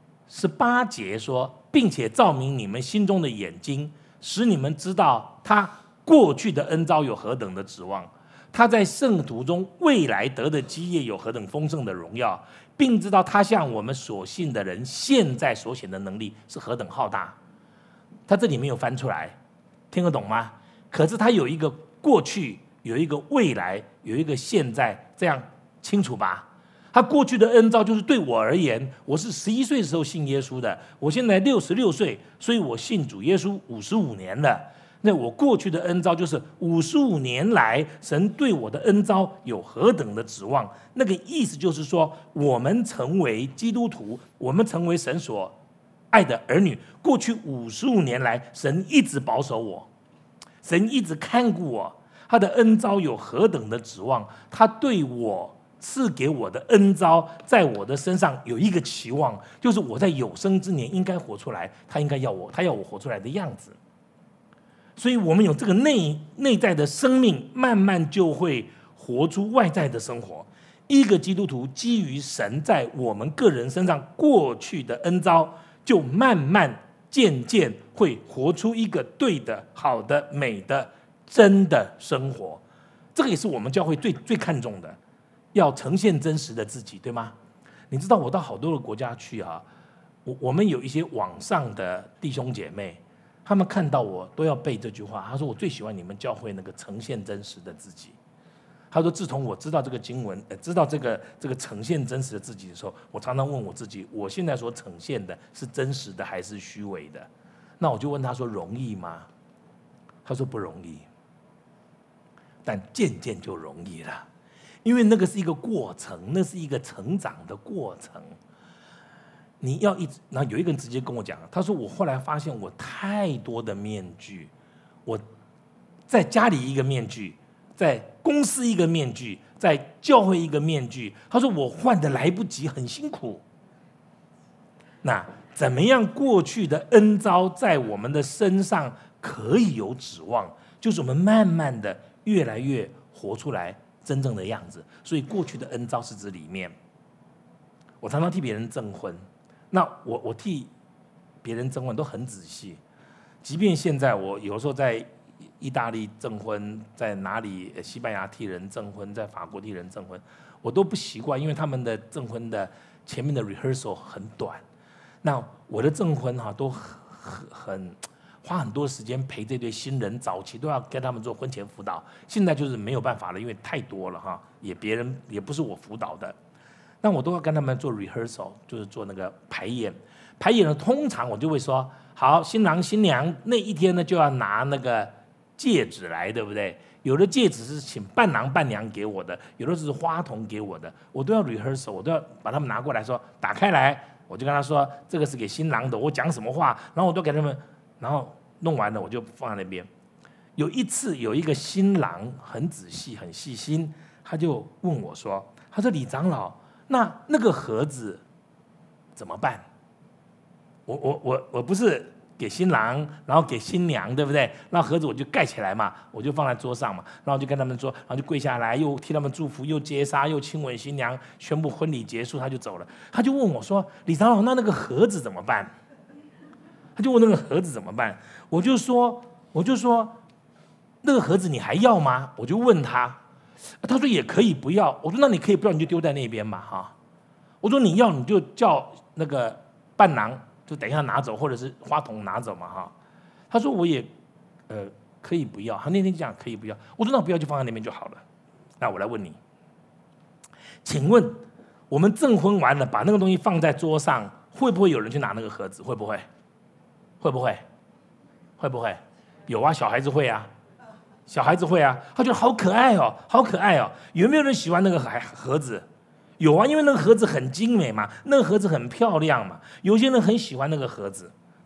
S1: ，18节说，并且照明你们心中的眼睛，使你们知道他过去的恩召有何等的指望，他在圣徒中未来得的基业有何等丰盛的荣耀，并知道他向我们所信的人现在所显的能力是何等浩大。他这里没有翻出来，听得懂吗？可是他有一个过去，有一个未来，有一个现在，这样清楚吧？他过去的恩召就是对我而言，我是11岁的时候信耶稣的，我现在66岁，所以我信主耶稣55年了。那我过去的恩召就是55年来神对我的恩召有何等的指望，那个意思就是说，我们成为基督徒，我们成为神所爱的儿女，过去55年来神一直保守我，神一直看顾我，他的恩召有何等的指望，他对我赐给我的恩召在我的身上有一个期望，就是我在有生之年应该活出来他要我活出来的样子。所以我们有这个内在的生命，慢慢就会活出外在的生活。一个基督徒基于神在我们个人身上过去的恩召，就慢慢渐渐会活出一个对的、好的、美的、真的生活。这个也是我们教会最看重的，要呈现真实的自己，对吗？你知道我到好多的国家去啊，我们有一些网上的弟兄姐妹，他们看到我都要背这句话。他说我最喜欢你们教会那个呈现真实的自己。他说自从我知道这个经文，知道这个呈现真实的自己的时候，我常常问我自己，我现在所呈现的是真实的还是虚伪的？那我就问他说，容易吗？他说不容易，但渐渐就容易了，因为那个是一个过程，那是一个成长的过程。你要一直，然后有一个人直接跟我讲，他说我后来发现我太多的面具，我在家里一个面具，在公司一个面具，在教会一个面具，他说我换得来不及，很辛苦。那怎么样过去的恩召在我们的身上可以有指望，就是我们慢慢的越来越活出来真正的样子。所以过去的恩召是指里面，我常常替别人证婚，那我替别人证婚都很仔细，即便现在我有时候在意大利证婚，在哪里西班牙替人证婚，在法国替人证婚，我都不习惯，因为他们的证婚的前面的 rehearsal 很短，那我的证婚都很花很多时间陪这对新人，早期都要跟他们做婚前辅导，现在就是没有办法了，因为太多了别人也不是我辅导的，那我都要跟他们做 rehearsal， 就是做那个排演。排演呢，通常我就会说，好，新郎新娘那一天呢就要拿那个戒指来，对不对？有的戒指是请伴郎伴娘给我的，有的是花童给我的，我都要 rehearsal， 我都要把他们拿过来说，打开来，我就跟他说这个是给新郎的，我讲什么话，然后我都给他们，然后弄完了我就放在那边。有一次有一个新郎很仔细很细心，他就问我说，他说李长老，那个盒子怎么办？我不是给新郎，然后给新娘，对不对？那盒子我就盖起来嘛，我就放在桌上嘛，然后就跟他们说，然后就跪下来，又替他们祝福，又接纱，又亲吻新娘，宣布婚礼结束，他就走了。他就问我说：“李长老，那个盒子怎么办？”他就问那个盒子怎么办？我就说那个盒子你还要吗？我就问他，他说也可以不要。我说那你可以不要，你就丢在那边嘛，哈。我说你要你就叫那个伴郎。就等一下拿走，或者是花童拿走嘛，哈。他说我也，可以不要。他那天讲可以不要，我说那不要就放在那边就好了。那我来问你，请问我们证婚完了，把那个东西放在桌上，会不会有人去拿那个盒子？会不会？会不会？会不会？有啊，小孩子会啊，小孩子会啊。他觉得好可爱哦，好可爱哦。有没有人喜欢那个盒子？有啊，因为那个盒子很精美嘛，那个盒子很漂亮嘛，有些人很喜欢那个盒子，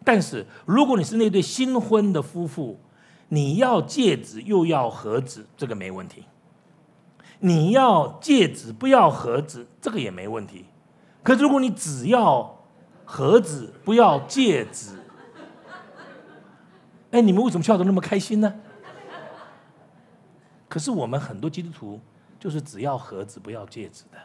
S1: 但是如果你是那对新婚的夫妇，你要戒指又要盒子，这个没问题；你要戒指不要盒子，这个也没问题。可是如果你只要盒子不要戒指，你们为什么笑得那么开心呢？可是我们很多基督徒就是只要盒子不要戒指的。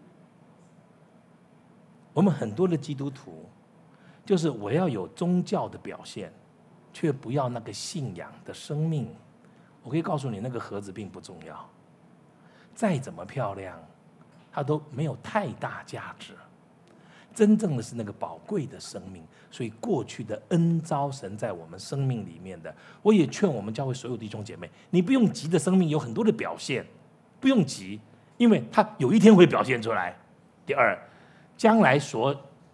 S1: 我们很多的基督徒就是我要有宗教的表现，却不要那个信仰的生命。我可以告诉你，那个盒子并不重要，再怎么漂亮，它都没有太大价值。真正的是那个宝贵的生命，所以过去的恩召神在我们生命里面的，我也劝我们教会所有弟兄姐妹，你不用急的生命有很多的表现，不用急，因为它有一天会表现出来。第二，将来所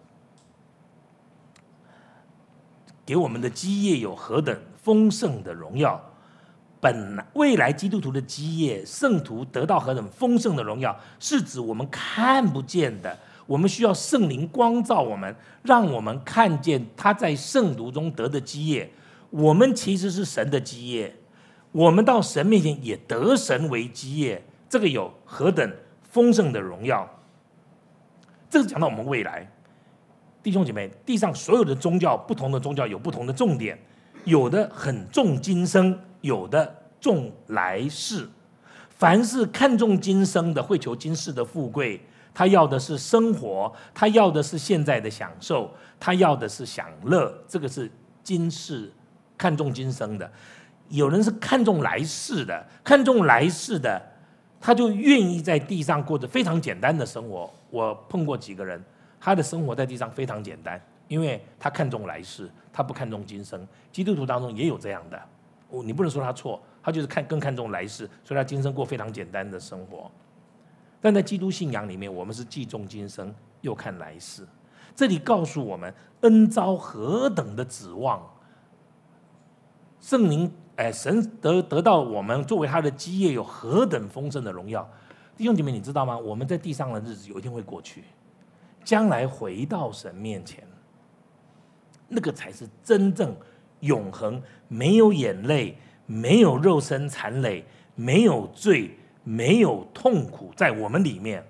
S1: 给我们的基业有何等丰盛的荣耀，未来基督徒的基业，圣徒得到何等丰盛的荣耀，是指我们看不见的，我们需要圣灵光照我们，让我们看见他在圣徒中得的基业。我们其实是神的基业，我们到神面前也得神为基业，这个有何等丰盛的荣耀。这是讲到我们未来。弟兄姐妹，地上所有的宗教，不同的宗教有不同的重点，有的很重今生，有的重来世。凡是看重今生的，会求今世的富贵，他要的是生活，他要的是现在的享受，他要的是享乐，这个是今世看重今生的。有人是看重来世的，看重来世的，他就愿意在地上过着非常简单的生活。我碰过几个人，他的生活在地上非常简单，因为他看重来世，他不看重今生。基督徒当中也有这样的，你不能说他错，他就是更看重来世，所以他今生过非常简单的生活。但在基督信仰里面，我们是既重今生又看来世。这里告诉我们恩召何等的指望，圣灵神得到我们作为他的基业有何等丰盛的荣耀。弟兄姐妹，你知道吗？我们在地上的日子有一天会过去，将来回到神面前，那个才是真正永恒，没有眼泪，没有肉身残累，没有罪，没有痛苦在我们里面。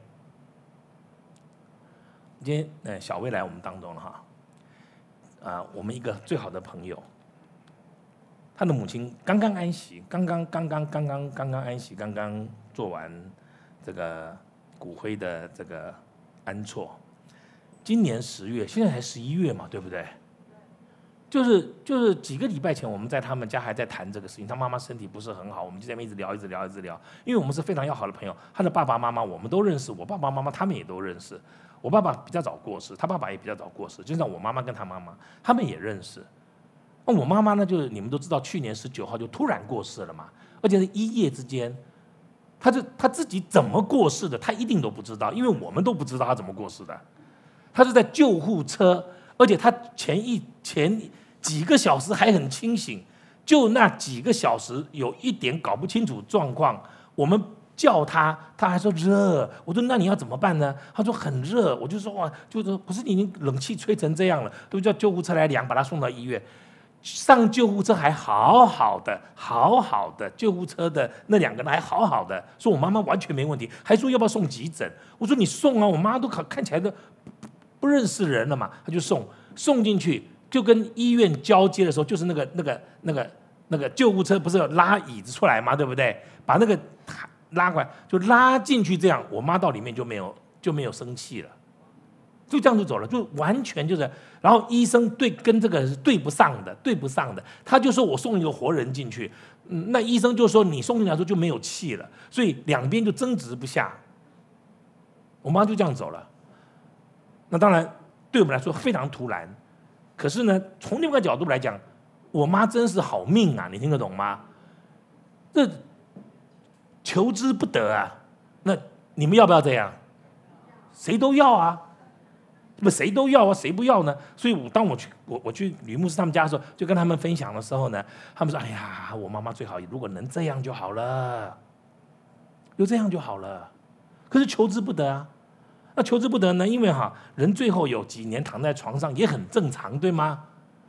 S1: 今天小薇来我们当中了哈，我们一个最好的朋友，他的母亲刚刚安息，刚刚安息，刚刚做完这个骨灰的这个安错。今年10月，现在才11月嘛，对不对？就是几个礼拜前，我们在他们家还在谈这个事情。他妈妈身体不是很好，我们就在那边一直聊，因为我们是非常要好的朋友。他的爸爸妈妈我们都认识，我爸爸妈妈他们也都认识。我爸爸比较早过世，他爸爸也比较早过世，就像我妈妈跟他妈妈，他们也认识。那我妈妈呢，就是你们都知道，去年19号就突然过世了嘛，而且是一夜之间，他自己怎么过世的，他一定都不知道，因为我们都不知道他怎么过世的。他是在救护车，而且他前几个小时还很清醒，就那几个小时有一点搞不清楚状况，我们叫他，他还说热。我说那你要怎么办呢？他说很热。我就说哇，就是可是你已经冷气吹成这样了，都叫救护车来量，把他送到医院。上救护车还好好的，救护车的那2个人还好好的，说我妈妈完全没问题，还说要不要送急诊。我说你送啊，我妈都看起来都不认识人了嘛，他就送进去，就跟医院交接的时候，就是那个救护车不是有拉椅子出来嘛，对不对？把那个拉过来，就拉进去，这样我妈到里面就没有生气了，就这样就走了，就完全就是。然后医生跟这个是对不上的，他就说我送一个活人进去，那医生就说你送进来的时候就没有气了，所以两边就争执不下，我妈就这样走了。那当然对我们来说非常突然，可是呢，从另外一个角度来讲，我妈真是好命啊，你听得懂吗？这求之不得啊！那你们要不要这样？谁都要啊，不谁都要啊，谁不要呢？所以当我去吕牧师他们家的时候，就跟他们分享的时候呢，他们说：“哎呀，我妈妈最好如果能这样就好了，就这样就好了。”可是求之不得啊。那求之不得呢？因为人最后有几年躺在床上也很正常，对吗？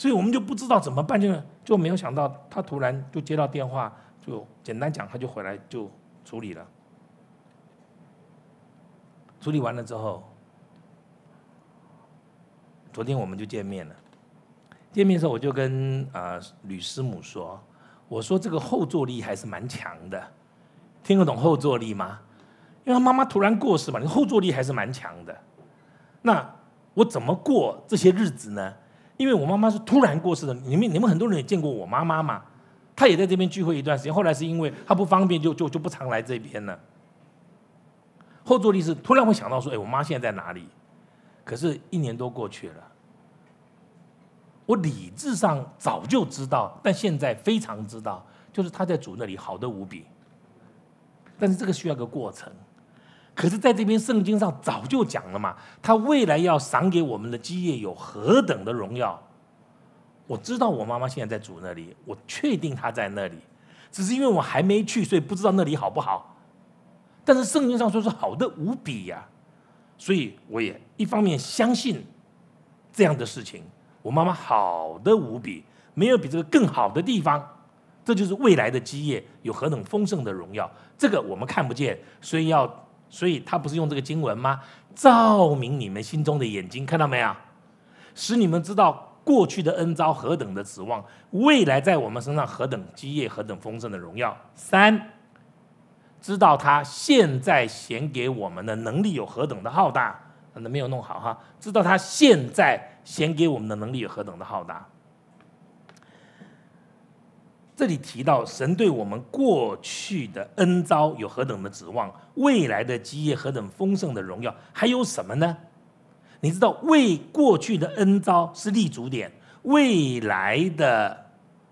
S1: 所以我们就不知道怎么办，就没有想到他突然就接到电话，就简单讲，他就回来就处理了。处理完了之后，昨天我们就见面了。见面的时候，我就跟吕师母说：“我说这个后坐力还是蛮强的，听得懂后坐力吗？因为他妈妈突然过世嘛，你后坐力还是蛮强的。那我怎么过这些日子呢？因为我妈妈是突然过世的，你们很多人也见过我妈妈嘛，她也在这边聚会一段时间，后来是因为她不方便，就不常来这边了。后坐力是突然会想到说，我妈现在在哪里？可是1年多过去了。”我理智上早就知道，但现在非常知道，就是他在主那里好得无比。但是这个需要个过程。可是在这边圣经上早就讲了嘛，他未来要赏给我们的基业有何等的荣耀。我知道我妈妈现在在主那里，我确定她在那里，只是因为我还没去，所以不知道那里好不好。但是圣经上说是好得无比呀，所以我也一方面相信这样的事情。我妈妈好得无比，没有比这个更好的地方。这就是未来的基业有何等丰盛的荣耀。这个我们看不见，所以他不是用这个经文吗？照明你们心中的眼睛，看到没有？使你们知道过去的恩召何等的指望，未来在我们身上何等基业，何等丰盛的荣耀。3，知道他现在显给我们的能力有何等的浩大。可能没有弄好哈，知道他现在显给我们的能力有何等的浩大。这里提到神对我们过去的恩召有何等的指望，未来的基业何等丰盛的荣耀，还有什么呢？你知道为过去的恩召是立足点，未来的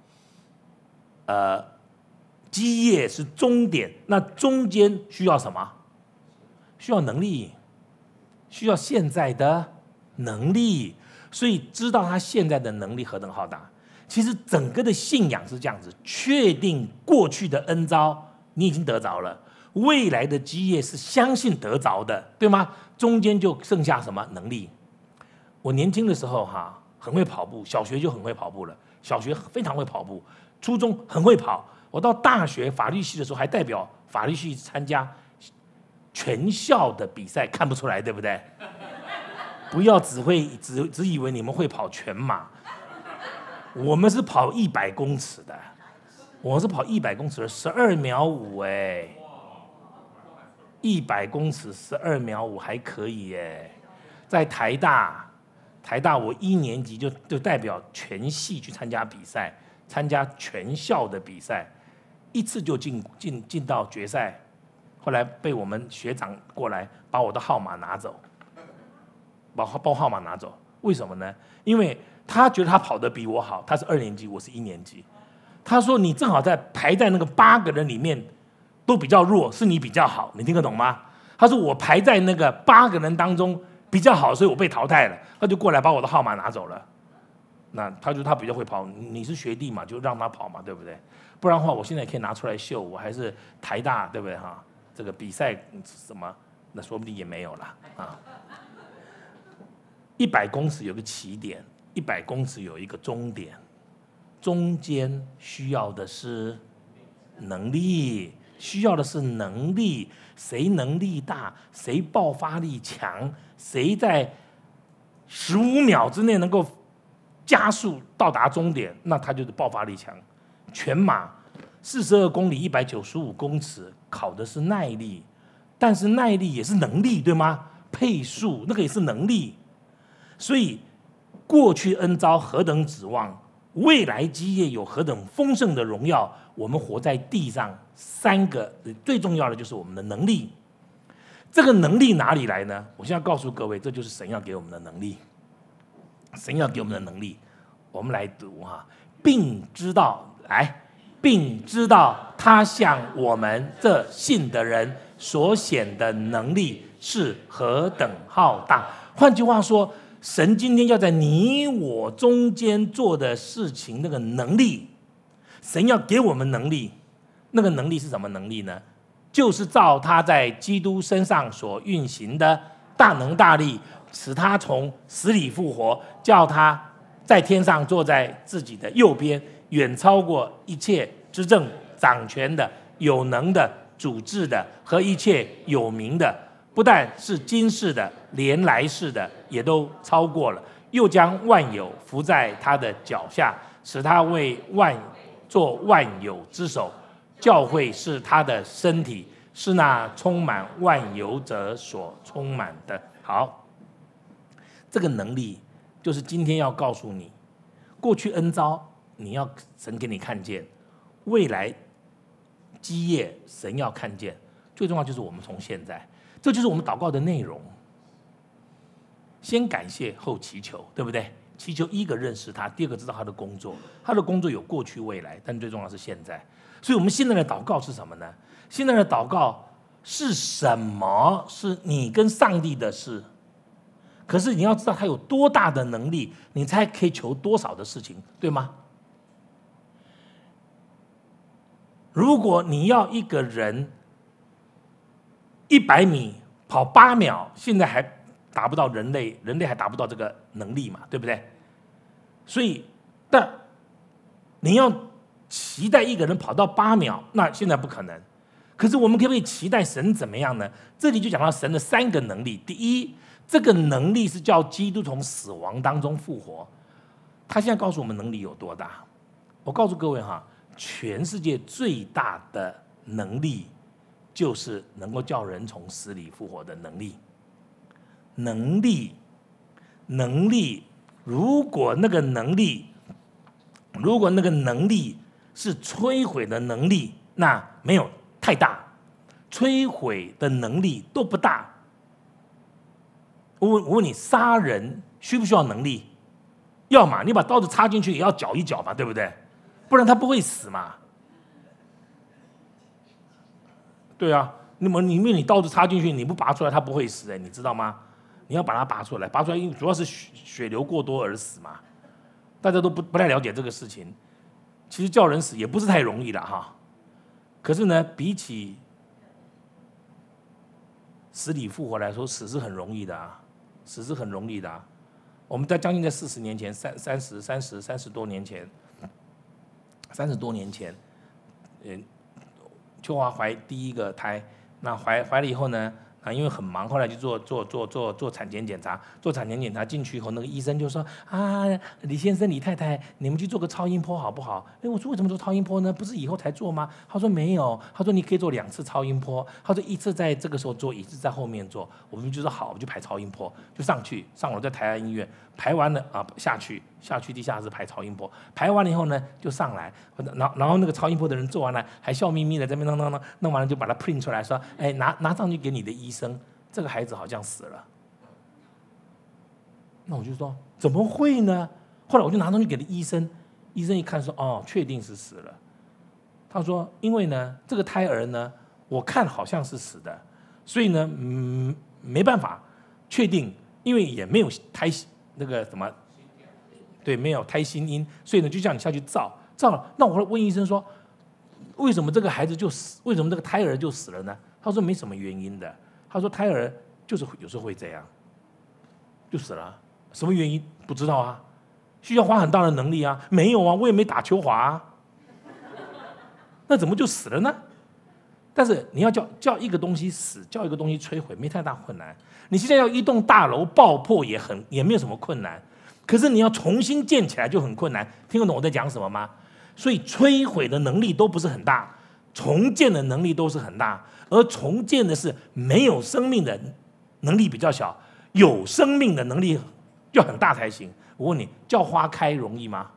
S1: 基业是终点，那中间需要什么？需要能力。需要现在的能力，所以知道他现在的能力何等浩大。其实整个的信仰是这样子，确定过去的恩召你已经得着了，未来的基业是相信得着的，对吗？中间就剩下什么能力？我年轻的时候很会跑步，小学就很会跑步了，小学非常会跑步，初中很会跑，我到大学法律系的时候还代表法律系参加全校的比赛，看不出来对不对？不要只以为你们会跑全马，我们是跑100公尺的，我是跑100公尺的12秒5100公尺12秒5还可以耶。在台大我1年级就代表全系去参加比赛，参加全校的比赛，一次就进到决赛。后来被我们学长过来把我的号码拿走，把号码拿走。为什么呢？因为他觉得他跑得比我好，他是2年级，我是1年级。他说你正好排在那个8个人里面都比较弱，是你比较好，你听得懂吗？他说我排在那个8个人当中比较好，所以我被淘汰了。他就过来把我的号码拿走了。那他说他比较会跑，你是学弟嘛，就让他跑嘛，对不对？不然的话，我现在可以拿出来秀，我还是台大，对不对哈？这个比赛什么，那说不定也没有了啊。100公尺有个起点，100公尺有一个终点，中间需要的是能力，谁能力大，谁爆发力强，谁在15秒之内能够加速到达终点，那他就是爆发力强。全马42公里195公尺考的是耐力，但是耐力也是能力，对吗？配速那个也是能力。所以过去恩召何等指望，未来基业有何等丰盛的荣耀。我们活在地上3个最重要的就是我们的能力。这个能力哪里来呢？我现在告诉各位，这就是神要给我们的能力。神要给我们的能力，我们来读并知道他向我们这信的人所显的能力是何等浩大。换句话说，神今天要在你我中间做的事情，那个能力，神要给我们能力。那个能力是什么能力呢？就是照他在基督身上所运行的大能大力，使他从死里复活，叫他在天上坐在自己的右边，远超过一切执政掌权的、有能的、主治的和一切有名的，不但是今世的，连来世的也都超过了。又将万有伏在他的脚下，使他做万有之首。教会是他的身体，是那充满万有者所充满的。好，这个能力就是今天要告诉你，过去恩召你要神给你看见，未来基业神要看见，最重要就是我们从现在，这就是我们祷告的内容。先感谢后祈求，对不对？祈求一个认识他，第二个知道他的工作，他的工作有过去未来，但最重要是现在。所以我们现在的祷告是什么呢？现在的祷告是什么？是你跟上帝的事。可是你要知道他有多大的能力，你才可以求多少的事情，对吗？如果你要一个人100米跑8秒，现在还达不到人类还达不到这个能力嘛，对不对？所以，但你要期待一个人跑到8秒，那现在不可能。可是我们可不可以期待神怎么样呢？这里就讲到神的3个能力。第一，这个能力是叫基督从死亡当中复活。他现在告诉我们能力有多大？我告诉各位哈，全世界最大的能力就是能够叫人从死里复活的能力。能力，如果那个能力是摧毁的能力，那没有太大，摧毁的能力都不大。我问你，杀人需不需要能力？要嘛，你把刀子插进去也要搅一搅嘛，对不对？不然他不会死嘛。对啊，因为你刀子插进去，你不拔出来，他不会死，你知道吗？你要把它拔出来，因为主要是血流过多而死嘛。大家都不太了解这个事情。其实叫人死也不是太容易的哈。可是呢，比起死里复活来说，死是很容易的啊，死是很容易的啊。我们在将近在40年前，30多年前，30多年前，秋华怀第一个胎，那怀了以后呢，因为很忙，后来就做产前检查，进去以后，那个医生就说啊，李先生、李太太，你们去做个超音波好不好？我说为什么做超音波呢？不是以后才做吗？他说没有，他说你可以做2次超音波，他说1次在这个时候做，1次在后面做。我们就说好，我们就排超音波，就上楼在台安医院排完了啊，下去地下室排超音波，排完了以后呢就上来，然后那个超音波的人做完了还笑眯眯的在那边弄完了就把它 print 出来说，哎拿上去给你的医生，这个孩子好像死了。那我就说怎么会呢？后来我就拿上去给了医生，医生一看说哦，确定是死了。他说因为呢这个胎儿呢我看好像是死的，所以呢没办法确定，因为也没有胎那个什么，对，没有胎心音，所以呢就叫你下去照了。那我会问医生说，为什么这个孩子就死？为什么这个胎儿就死了呢？他说没什么原因的。他说胎儿就是有时候会这样，就死了。什么原因不知道啊？需要花很大的能力啊？没有啊，我也没打秋华啊。那怎么就死了呢？但是你要叫一个东西死，叫一个东西摧毁，没太大困难。你现在要一栋大楼爆破也没有什么困难，可是你要重新建起来就很困难。听得懂我在讲什么吗？所以摧毁的能力都不是很大，重建的能力都是很大，而重建的是没有生命的能力比较小，有生命的能力要很大才行。我问你，叫花开容易吗？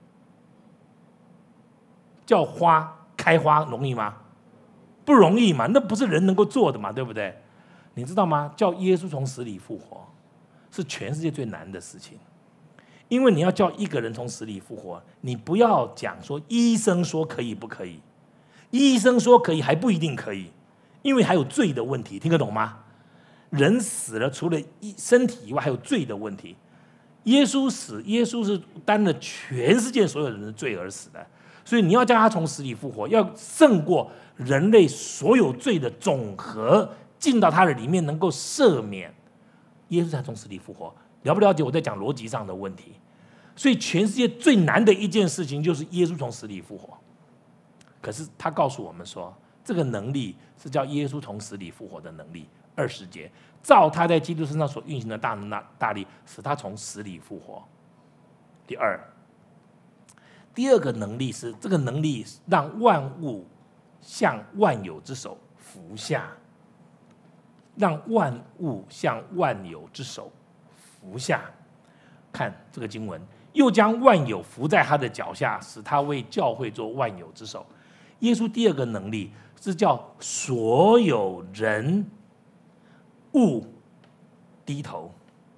S1: 叫花开花容易吗？不容易嘛，那不是人能够做的嘛，对不对？你知道吗？叫耶稣从死里复活，是全世界最难的事情。因为你要叫一个人从死里复活，你不要讲说医生说可以不可以，医生说可以还不一定可以，因为还有罪的问题，听得懂吗？人死了，除了身体以外，还有罪的问题。耶稣死，耶稣是担了全世界所有人的罪而死的，所以你要叫他从死里复活，要胜过人类所有罪的总和，进到他的里面能够赦免，耶稣才从死里复活。了不了解我在讲逻辑上的问题？ 所以全世界最难的一件事情就是耶稣从死里复活。可是他告诉我们说，这个能力是叫耶稣从死里复活的能力。20节，照他在基督身上所运行的大能大力，使他从死里复活。第二个能力是，这个能力让万物向万有之手服下，让万物向万有之手服下。看这个经文，又将万有服在他的脚下，使他为教会做万有之首。耶稣第二个能力是叫所有人物低头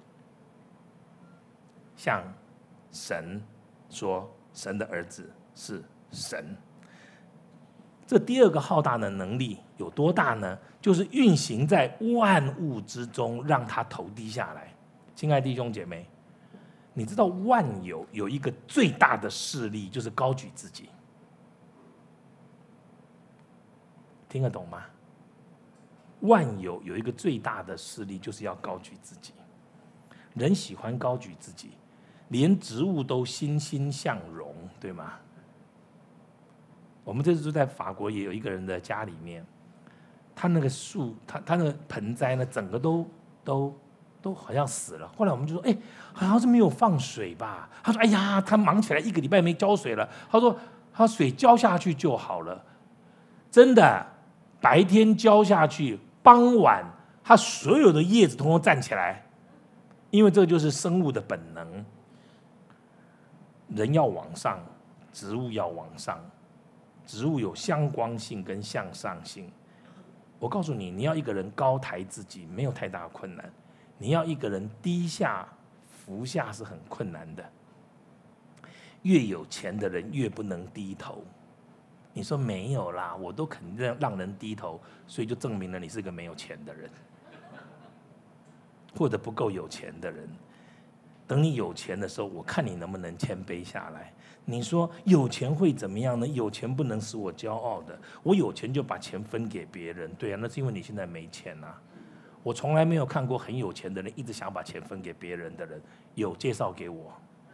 S1: 向神说，神的儿子是神。这第二个浩大的能力有多大呢？就是运行在万物之中，让他头低下来。亲爱的弟兄姐妹，你知道万有有一个最大的势力，就是高举自己。听得懂吗？万有有一个最大的势力，就是要高举自己。人喜欢高举自己，连植物都欣欣向荣，对吗？我们这次住在法国，也有一个人的家里面，他那个树，他那个盆栽呢，整个都好像死了。后来我们就说，好像是没有放水吧？他说，哎呀，他忙起来1个礼拜没浇水了。他说，他水浇下去就好了。真的，白天浇下去，傍晚它所有的叶子统统站起来，因为这就是生物的本能。人要往上，植物要往上，植物有向光性跟向上性。我告诉你，你要一个人高抬自己，没有太大的困难；你要一个人低下服下是很困难的。越有钱的人越不能低头。你说没有啦，我都肯定让人低头，所以就证明了你是个没有钱的人，或者不够有钱的人。等你有钱的时候，我看你能不能谦卑下来。你说有钱会怎么样呢？有钱不能使我骄傲的，我有钱就把钱分给别人。对啊，那是因为你现在没钱啊。我从来没有看过很有钱的人一直想把钱分给别人的人。有，介绍给我，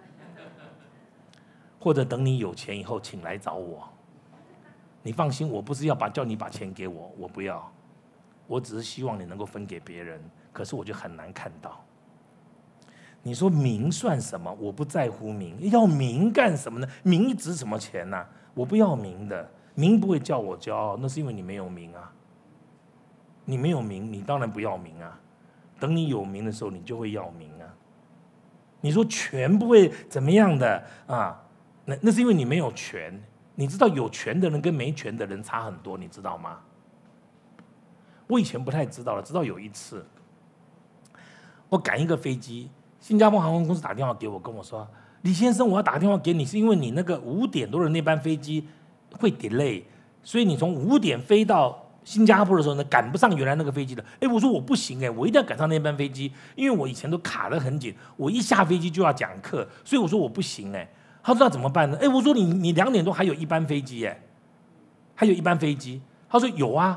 S1: 或者等你有钱以后请来找我。你放心，我不是要叫你把钱给我，我不要，我只是希望你能够分给别人。可是我就很难看到。你说名算什么？我不在乎名，要名干什么呢？名值什么钱啊？我不要名的，名不会叫我骄傲，那是因为你没有名啊。你没有名，你当然不要名啊。等你有名的时候，你就会要名啊。你说权不会怎么样的啊？那是因为你没有权。你知道有权的人跟没权的人差很多，你知道吗？我以前不太知道了，直到有一次，我赶一个飞机，新加坡航空公司打电话给我，跟我说：“李先生，我要打电话给你，是因为你那个5点多的那班飞机会 delay， 所以你从5点飞到新加坡的时候呢，赶不上原来那个飞机了。”我说我不行我一定要赶上那班飞机，因为我以前都卡得很紧，我一下飞机就要讲课，所以我说我不行他说那怎么办呢？我说你2点多还有一班飞机还有一班飞机。他说有啊。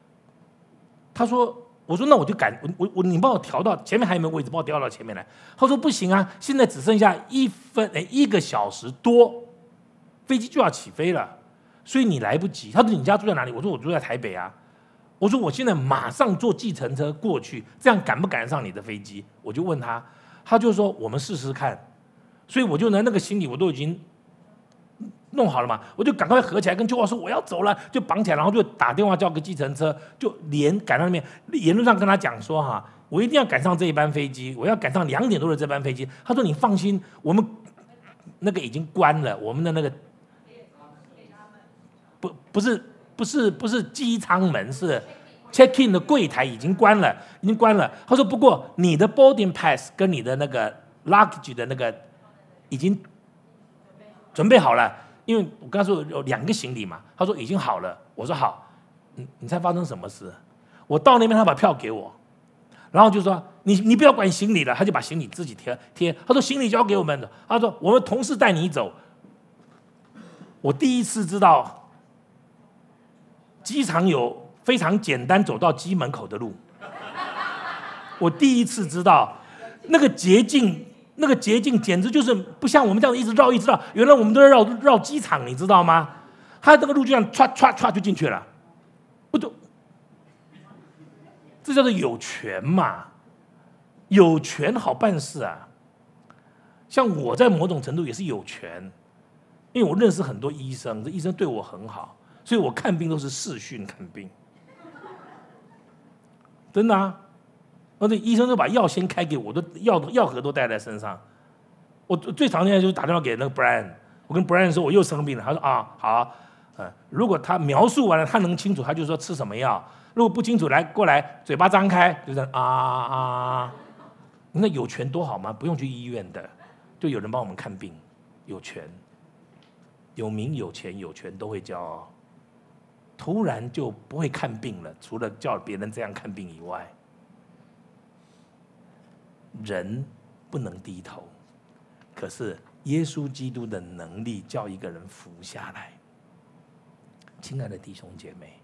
S1: 我说那我就赶你帮我调到前面还有没有位置，帮我调到前面来。他说不行啊，现在只剩下1个小时多，飞机就要起飞了，所以你来不及。他说你家住在哪里？我说我住在台北啊。我说我现在马上坐计程车过去，这样赶不赶得上你的飞机？我就问他，他就说我们试试看。所以我就拿那个行李我都已经弄好了嘛，我就赶快合起来跟舅妈说我要走了，就绑起来，然后就打电话叫个计程车，就连赶到那边，沿路上跟他讲说我一定要赶上这一班飞机，我要赶上2点多的这班飞机。他说你放心，我们那个已经关了，我们的那个不是机舱门，是 check in 的柜台已经关了。他说不过你的 boarding pass 跟你的那个 luggage 的那个已经准备好了，因为我刚才说有2个行李嘛。他说已经好了。我说好。你猜发生什么事？我到那边，他把票给我，然后就说你不要管行李了，他就把行李自己贴。他说行李交给我们的，他说我们同事带你走。我第一次知道机场有非常简单走到机门口的路。我第一次知道那个捷径。 那个捷径简直就是不像我们这样一直绕一直绕，原来我们都在绕机场，你知道吗？他这个路就这样唰唰唰就进去了，不都？这叫做有权嘛，有权好办事啊。像我在某种程度也是有权，因为我认识很多医生，这医生对我很好，所以我看病都是视讯看病，真的啊。而且医生都把药先开给我，都药盒都带在身上。我最常见的就是打电话给那个 Brian， 我跟 Brian 说我又生病了，他说啊好，如果他描述完了，他能清楚，他就说吃什么药；如果不清楚，过来，嘴巴张开，就这样啊。那有权多好吗？不用去医院的，就有人帮我们看病，有权，有名有钱有权都会骄傲，突然就不会看病了，除了叫别人这样看病以外。人不能低头，可是耶稣基督的能力叫一个人服下来。亲爱的弟兄姐妹，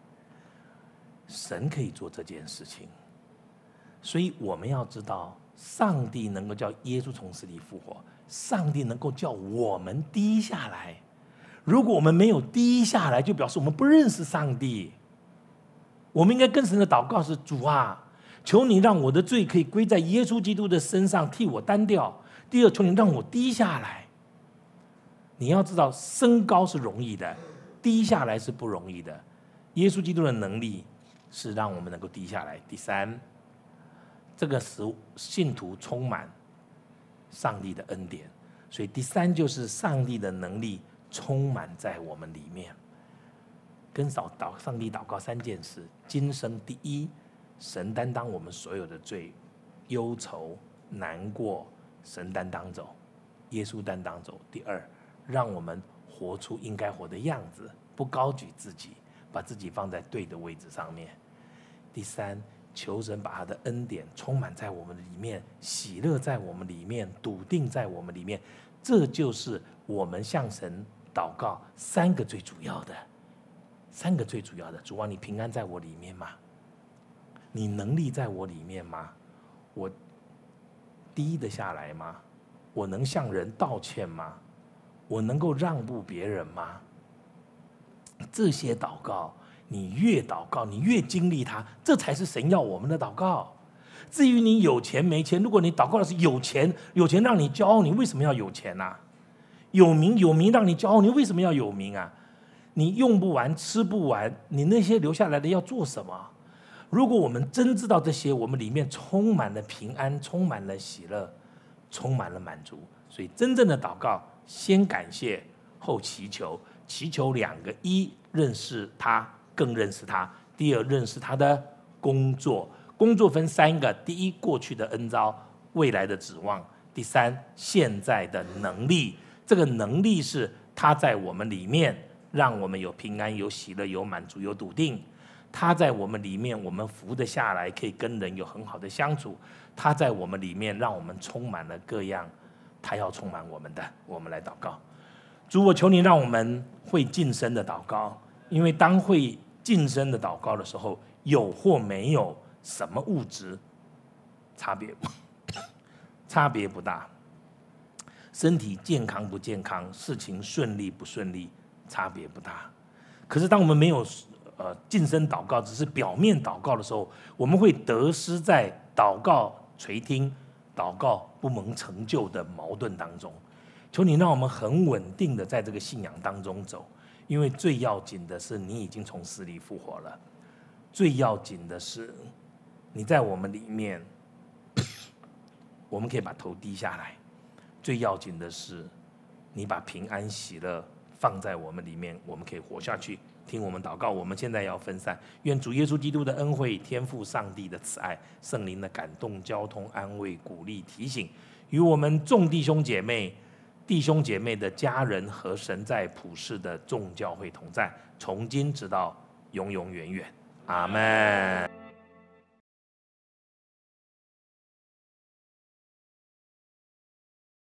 S1: 神可以做这件事情，所以我们要知道，上帝能够叫耶稣从死里复活，上帝能够叫我们低下来。如果我们没有低下来，就表示我们不认识上帝。我们应该跟神的祷告是：主啊，求你让我的罪可以归在耶稣基督的身上，替我担掉。第二，求你让我低下来。你要知道，升高是容易的，低下来是不容易的。耶稣基督的能力是让我们能够低下来。第三，这个使信徒充满上帝的恩典，所以第三就是上帝的能力充满在我们里面。跟上帝祷告3件事：今生第一，神担当我们所有的罪，忧愁、难过，神担当走，耶稣担当走。第二，让我们活出应该活的样子，不高举自己，把自己放在对的位置上面。第三，求神把他的恩典充满在我们里面，喜乐在我们里面，笃定在我们里面。这就是我们向神祷告3个最主要的，3个最主要的。主啊，你平安在我里面吗？你能力在我里面吗？我低得下来吗？我能向人道歉吗？我能够让步别人吗？这些祷告，你越祷告，你越经历它，这才是神要我们的祷告。至于你有钱没钱，如果你祷告的是有钱，有钱让你骄傲，你为什么要有钱啊？有名让你骄傲，你为什么要有名啊？你用不完，吃不完，你那些留下来的要做什么？如果我们真知道这些，我们里面充满了平安，充满了喜乐，充满了满足。所以真正的祷告，先感谢，后祈求。祈求2个：一，认识他，更认识他；第二，认识他的工作。工作分3个：第一，过去的恩召，未来的指望；第三，现在的能力。这个能力是他在我们里面，让我们有平安、有喜乐、有满足、有笃定。他在我们里面，我们服得下来，可以跟人有很好的相处。他在我们里面，让我们充满了各样他要充满我们的。我们来祷告。主，我求你让我们会近身的祷告，因为当会近身的祷告的时候，有或没有什么物质差别不大，身体健康不健康，事情顺利不顺利，差别不大。可是当我们没有近身祷告，只是表面祷告的时候，我们会得失在祷告垂听、祷告不蒙成就的矛盾当中。求你让我们很稳定的在这个信仰当中走，因为最要紧的是你已经从死里复活了，最要紧的是你在我们里面，我们可以把头低下来。最要紧的是你把平安喜乐放在我们里面，我们可以活下去。听我们祷告，我们现在要分散。愿主耶稣基督的恩惠、天父上帝的慈爱、圣灵的感动、交通、安慰、鼓励、提醒，与我们众弟兄姐妹的家人和神在普世的众教会同在，从今直到永永远远。阿们。